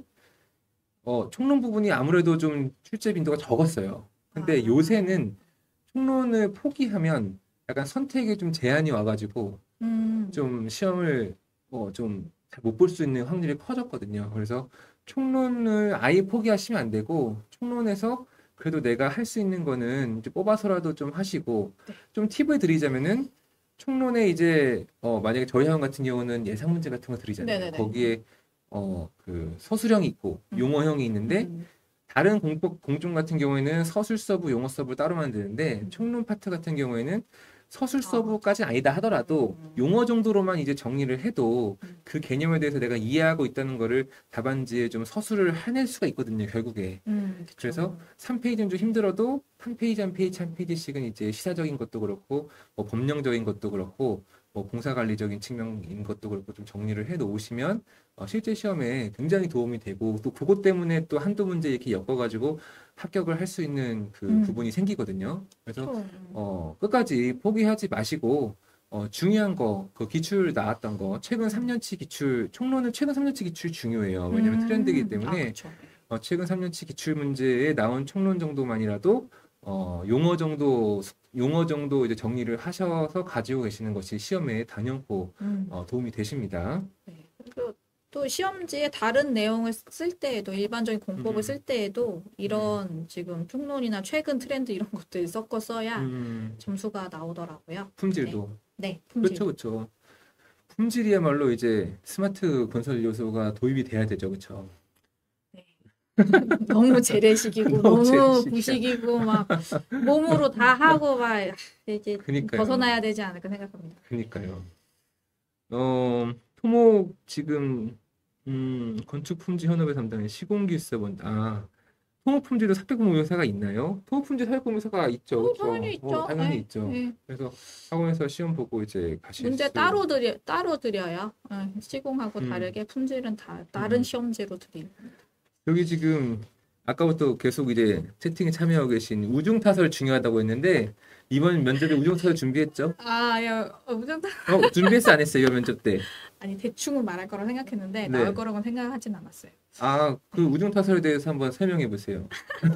어 총론 부분이 아무래도 좀 출제 빈도가 적었어요. 근데 아. 요새는 총론을 포기하면 약간 선택에 좀 제한이 와가지고 음. 좀 시험을 어 좀 잘 못 볼 수 있는 확률이 커졌거든요. 그래서 총론을 아예 포기하시면 안 되고 총론에서 그래도 내가 할 수 있는 거는 이제 뽑아서라도 좀 하시고 네. 좀 팁을 드리자면은 총론에 이제 어 만약에 저희 학원 같은 경우는 예상 문제 같은 거 드리잖아요. 네네네. 거기에 어 그 서술형이 있고 음. 용어형이 있는데 음. 다른 공법 공종 같은 경우에는 서술 서부, 용어 서부를 따로 만드는데 음. 총론 파트 같은 경우에는 서술 아. 서부까지 아니다 하더라도 음. 용어 정도로만 이제 정리를 해도 음. 그 개념에 대해서 내가 이해하고 있다는 거를 답안지에 좀 서술을 해낼 수가 있거든요, 결국에. 음. 그래서 그쵸. 삼 페이지는 좀 힘들어도 한 페이지 한 페이지 한 페이지씩은 이제 시사적인 것도 그렇고 뭐 법령적인 것도 그렇고 뭐 공사관리적인 측면인 것도 그렇고 좀 정리를 해 놓으시면 어, 실제 시험에 굉장히 도움이 되고 또 그것 때문에 또 한두 문제 이렇게 엮어가지고 합격을 할 수 있는 그 음. 부분이 생기거든요. 그래서 그쵸. 어, 끝까지 포기하지 마시고 어, 중요한 거, 그 기출 나왔던 거, 최근 삼 년치 기출, 총론은 최근 삼 년치 기출 중요해요. 왜냐면 트렌드이기 음. 아, 때문에 그쵸. 어, 최근 삼 년치 기출 문제에 나온 총론 정도만이라도 어, 용어 정도 용어 정도 이제 정리를 하셔서 가지고 계시는 것이 시험에 단연코 음. 어, 도움이 되십니다. 네. 그리고 또 시험지에 다른 내용을 쓸 때에도 일반적인 공법을 음, 쓸 때에도 음, 이런 지금 총론이나 최근 트렌드 이런 것들 섞어 써야 음, 점수가 나오더라고요. 네. 품질도 네, 그렇죠, 품질. 그렇죠. 품질이야말로 이제 스마트 건설 요소가 도입이 돼야 되죠, 그렇죠. 네. 너무 재래식이고 너무 너무 제일식이야. 구식이고 막 몸으로 다 하고 막 이제 좀 그니까요, 벗어나야 되지 않을까 생각합니다. 그니까요. 어, 토목 지금 음, 건축품질 현업에 담당한 시공기술사원 아 토목품질도 사회공모사가 있나요? 토목품질 사회공모사가 있죠, 어, 당연히 그렇죠? 어, 있죠. 당연히 네, 있죠. 네. 그래서 학원에서 시험 보고 이제 가실 문제 수. 따로 드려 따로 드려요. 네, 시공하고 음, 다르게 품질은 다 다른 음. 시험지로 드립니다. 여기 지금 아까부터 계속 이제 채팅에 참여하고 계신 우중타설 중요하다고 했는데 이번 면접에 우중타설 준비했죠? 아, 야, 어, 무슨 어, 준비했어 안 했어요, 이번 면접 때? 아니 대충은 말할 거라고 생각했는데 나올 네. 거라고는 생각하진 않았어요. 아, 그 네. 우중타설에 대해서 한번 설명해 보세요.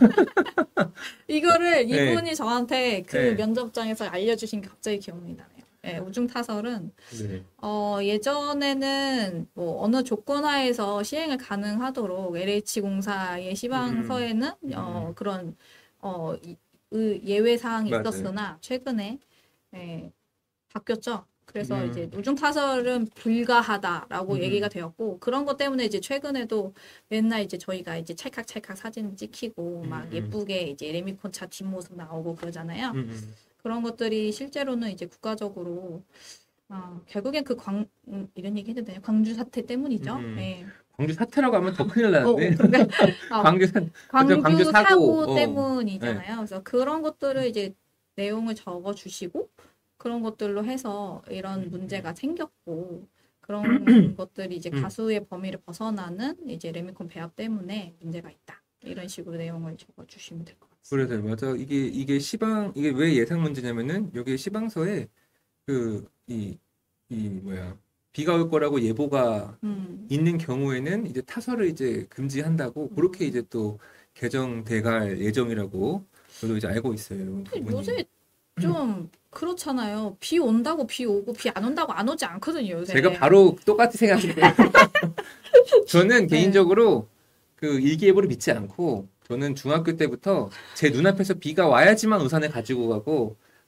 이거를 네, 이분이 저한테 그 네, 면접장에서 알려주신 게 갑자기 기억이 나네요. 네, 우중타설은 네. 어, 예전에는 뭐 어느 조건 하에서 시행을 가능하도록 엘에이치 공사의 음, 시방서에는 어, 음, 그런 어, 이- 의 예외 사항이 맞아요. 있었으나 최근에 예, 바뀌었죠. 그래서 이제 음, 우중타설은 불가하다라고 얘기가 음, 되었고 그런 것 때문에 이제 최근에도 맨날 이제 저희가 이제 찰칵찰칵 사진 찍히고 음, 막 음, 예쁘게 이제 레미콘 차 뒷모습 나오고 그러잖아요. 음, 그런 것들이 실제로는 이제 국가적으로 아, 결국엔 그 광, 음, 이런 얘기 해도 돼요? 광주 사태 음, 때문이죠. 음. 예. 광주 사태라고 하면 더 큰일 어, 어, 나는데 그러니까 아, 광주 사, 그죠? 광주 광주 사고, 사고 어, 네. 때문이잖아요. 그래서 그런 것들을 이제 내용을 적어 주시고 그런 것들로 해서 이런 문제가 생겼고 그런 것들이 이제 음. 가수의 범위를 벗어나는 이제 레미콘 배합 때문에 문제가 있다. 이런 식으로 내용을 적어 주시면 될 것 같습니다. 그래서 맞아. 이게 이게 시방 이게 왜 예상 문제냐면은 여기 시방서에 그 이 이 뭐야 비가 올 거라고 예보가 음. 있는 경우에는 이제 타설을 이제 금지한다고 그렇게 음. 이제 또 개정돼 갈 예정이라고 저도 이제 알고 있어요. 이런 근데 부분이. 요새 좀 그렇잖아요. 비 온다고 비 오고 비 안 온다고 안 오지 않거든요, 제가 요새. 바로 똑같이 생각했어요. 저는 네. 개인적으로 그 일기예보를 믿지 않고 저는 중학교 때부터 제 눈앞에서 비가 와야지만 우산을 가지고 가고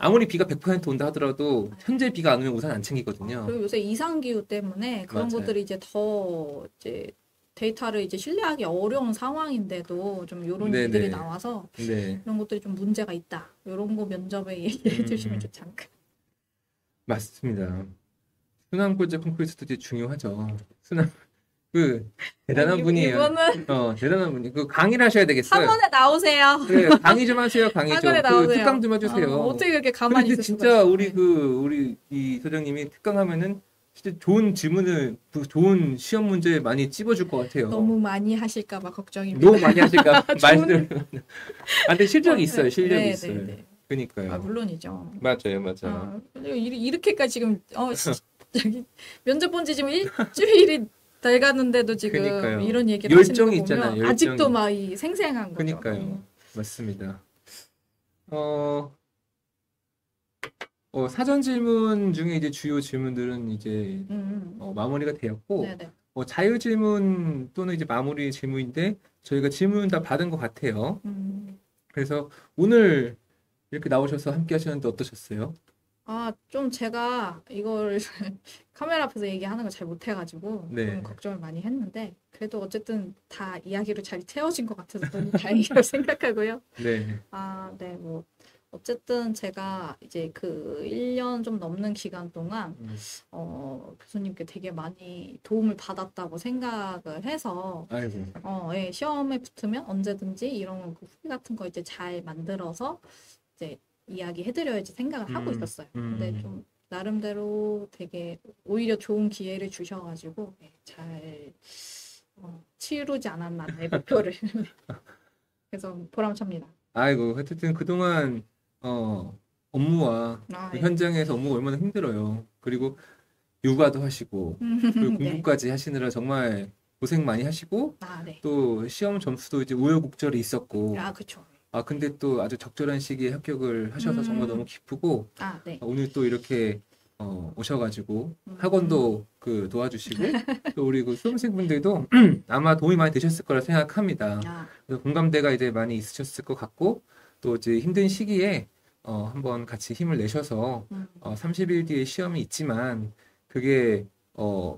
아무리 비가 백 퍼센트 온다 하더라도 현재 비가 안 오면 우산 안 챙기거든요. 그리고 요새 이상기후 때문에 그런 맞아요. 것들이 이제 더 이제 데이터를 이제 신뢰하기 어려운 상황인데도 좀 이런 네네. 일들이 나와서 네, 이런 것들이 좀 문제가 있다. 이런 거 면접에 얘기해 주시면 음. 좋지 않을까. 맞습니다. 순환골재 콘크리트도 되게 중요하죠. 순환 그 대단한 이- 분이에요. 이거는 어, 대단한 분이. 그 강의를 하셔야 되겠어요. 학원에 나오세요. 네, 강의 좀 하세요. 강의 좀. 학원에 그 나오세요. 특강 좀 해주세요. 어, 어떻게 그렇게 가만히 근데 있을 수가 진짜 있어. 우리 네. 그 우리 이 소장님이 특강하면은 진짜 좋은 질문을 그 좋은 시험 문제 많이 찝어줄 것 같아요. 너무 많이 하실까봐 걱정입니다. 너무 많이 하실까 말씀. 좋은- 아, 근데 실력이 있어요. 네, 실력이 네, 있어요. 네, 네. 그러니까요. 아, 물론이죠. 맞아요, 맞아요. 아, 그리고 이- 이렇게까지 지금 어 시- 저기 면접 본 지 지금 일주일이 돼가는데도 지금 그러니까요. 이런 얘기를 하시는 거 열정이 보면 있잖아요, 열정이. 아직도 막 이 생생한 거죠. 그러니까요. 맞습니다. 어, 어, 사전 질문 중에 이제 주요 질문들은 이제 음, 어, 마무리가 되었고, 네네. 어, 자유 질문 또는 이제 마무리 질문인데 저희가 질문 다 받은 것 같아요. 음. 그래서 오늘 이렇게 나오셔서 함께 하시는데 어떠셨어요? 아, 좀 제가 이걸 카메라 앞에서 얘기하는 걸 잘 못해가지고 네. 좀 걱정을 많이 했는데 그래도 어쨌든 다 이야기로 잘 채워진 것 같아서 너무 다행이라고 생각하고요. 네, 아, 네, 뭐 어쨌든 제가 이제 그 일 년 좀 넘는 기간 동안 음, 어, 교수님께 되게 많이 도움을 받았다고 생각을 해서 아이고, 어, 예, 시험에 붙으면 언제든지 이런 그 후기 같은 거 이제 잘 만들어서 이제 이야기해드려야지 생각을 하고 음, 있었어요. 음. 근데 좀 나름대로 되게 오히려 좋은 기회를 주셔가지고 예, 잘 어, 치르지 않았나 내 목표를. 그래서 보람찹니다. 아이고, 어쨌든 그동안 어, 업무와 아, 그 예. 현장에서 업무가 얼마나 힘들어요. 그리고 육아도 하시고, 그리고 네. 공부까지 하시느라 정말 고생 많이 하시고, 아, 네. 또 시험 점수도 이제 우여곡절이 있었고, 아, 그쵸. 아, 근데 또 아주 적절한 시기에 합격을 하셔서 음. 정말 너무 기쁘고, 아, 네. 오늘 또 이렇게 어, 오셔가지고 음. 학원도 그 도와주시고, 또 우리 그 수험생분들도 아마 도움이 많이 되셨을 거라 생각합니다. 아, 그래서 공감대가 이제 많이 있으셨을 것 같고, 또 이제 힘든 시기에 어, 한번 같이 힘을 내셔서 음. 어, 삼십 일 뒤에 시험이 있지만 그게 어,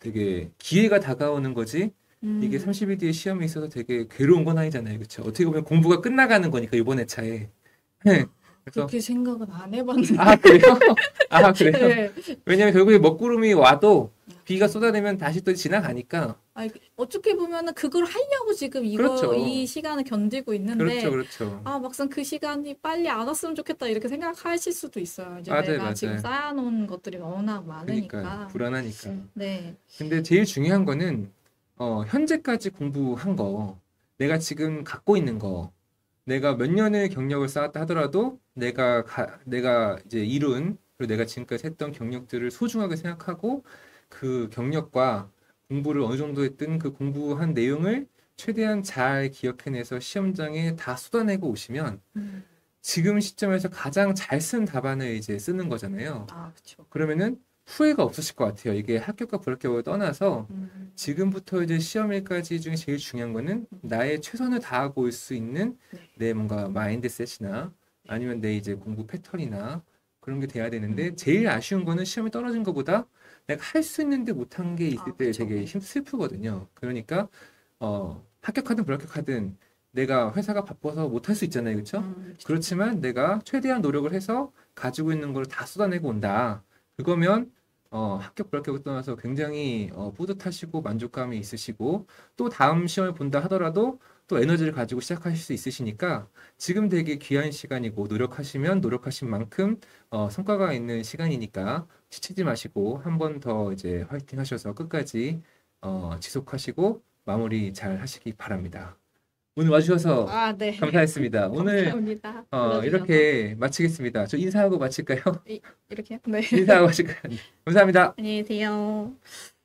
되게 기회가 다가오는 거지 음. 이게 삼십 일 뒤에 시험이 있어서 되게 괴로운 건 아니잖아요. 그렇죠? 어떻게 보면 공부가 끝나가는 거니까 이번 회차에. 네. 그래서 그렇게 생각은 안 해봤는데. 아 그래요? 아 그래요? 네. 왜냐면 결국에 먹구름이 와도 비가 쏟아내면 다시 또 지나가니까. 아니, 어떻게 보면은 그걸 하려고 지금 이거 그렇죠. 이 시간을 견디고 있는데 그렇죠, 그렇죠. 아 막상 그 시간이 빨리 안 왔으면 좋겠다 이렇게 생각하실 수도 있어요. 이제 맞아요, 내가 맞아요. 지금 쌓아놓은 것들이 워낙 많으니까. 그러니까 불안하니까. 네. 근데 제일 중요한 거는 어, 현재까지 공부한 거, 내가 지금 갖고 있는 거, 내가 몇 년의 경력을 쌓았다 하더라도 내가 가- 내가 이제 이룬 그리고 내가 지금까지 했던 경력들을 소중하게 생각하고 그 경력과 공부를 어느 정도 했든 그 공부한 내용을 최대한 잘 기억해내서 시험장에 다 쏟아내고 오시면 음. 지금 시점에서 가장 잘 쓴 답안을 이제 쓰는 거잖아요. 아, 그렇죠. 그러면은 후회가 없으실 것 같아요. 이게 합격과 불합격을 떠나서 음. 지금부터 이제 시험일까지 중에 제일 중요한 거는 나의 최선을 다하고 올 수 있는 네. 내 뭔가 마인드셋이나 아니면 내 이제 공부 패턴이나 그런 게 돼야 되는데 음. 제일 아쉬운 거는 시험에 떨어진 것보다 내가 할 수 있는데 못한 게 있을 아, 때 그쵸. 되게 힘 슬프거든요. 그러니까 어, 합격하든 불합격하든 내가 회사가 바빠서 못할 수 있잖아요. 그렇죠? 음, 그쵸. 그렇지만 내가 최대한 노력을 해서 가지고 있는 걸 다 쏟아내고 온다. 그거면 어, 합격 불합격을 떠나서 굉장히 어, 뿌듯하시고 만족감이 있으시고 또 다음 시험을 본다 하더라도 또 에너지를 가지고 시작하실 수 있으시니까 지금 되게 귀한 시간이고 노력하시면 노력하신 만큼 어, 성과가 있는 시간이니까 지치지 마시고 한 번 더 이제 화이팅 하셔서 끝까지 어, 지속하시고 마무리 잘 하시기 바랍니다. 오늘 와주셔서 아, 네. 감사했습니다. 오늘 감사합니다. 어, 불러주셔서. 이렇게 마치겠습니다. 저 인사하고 마칠까요? 이렇게요? 네. 인사하고 마칠까요? 감사합니다. 안녕히 계세요.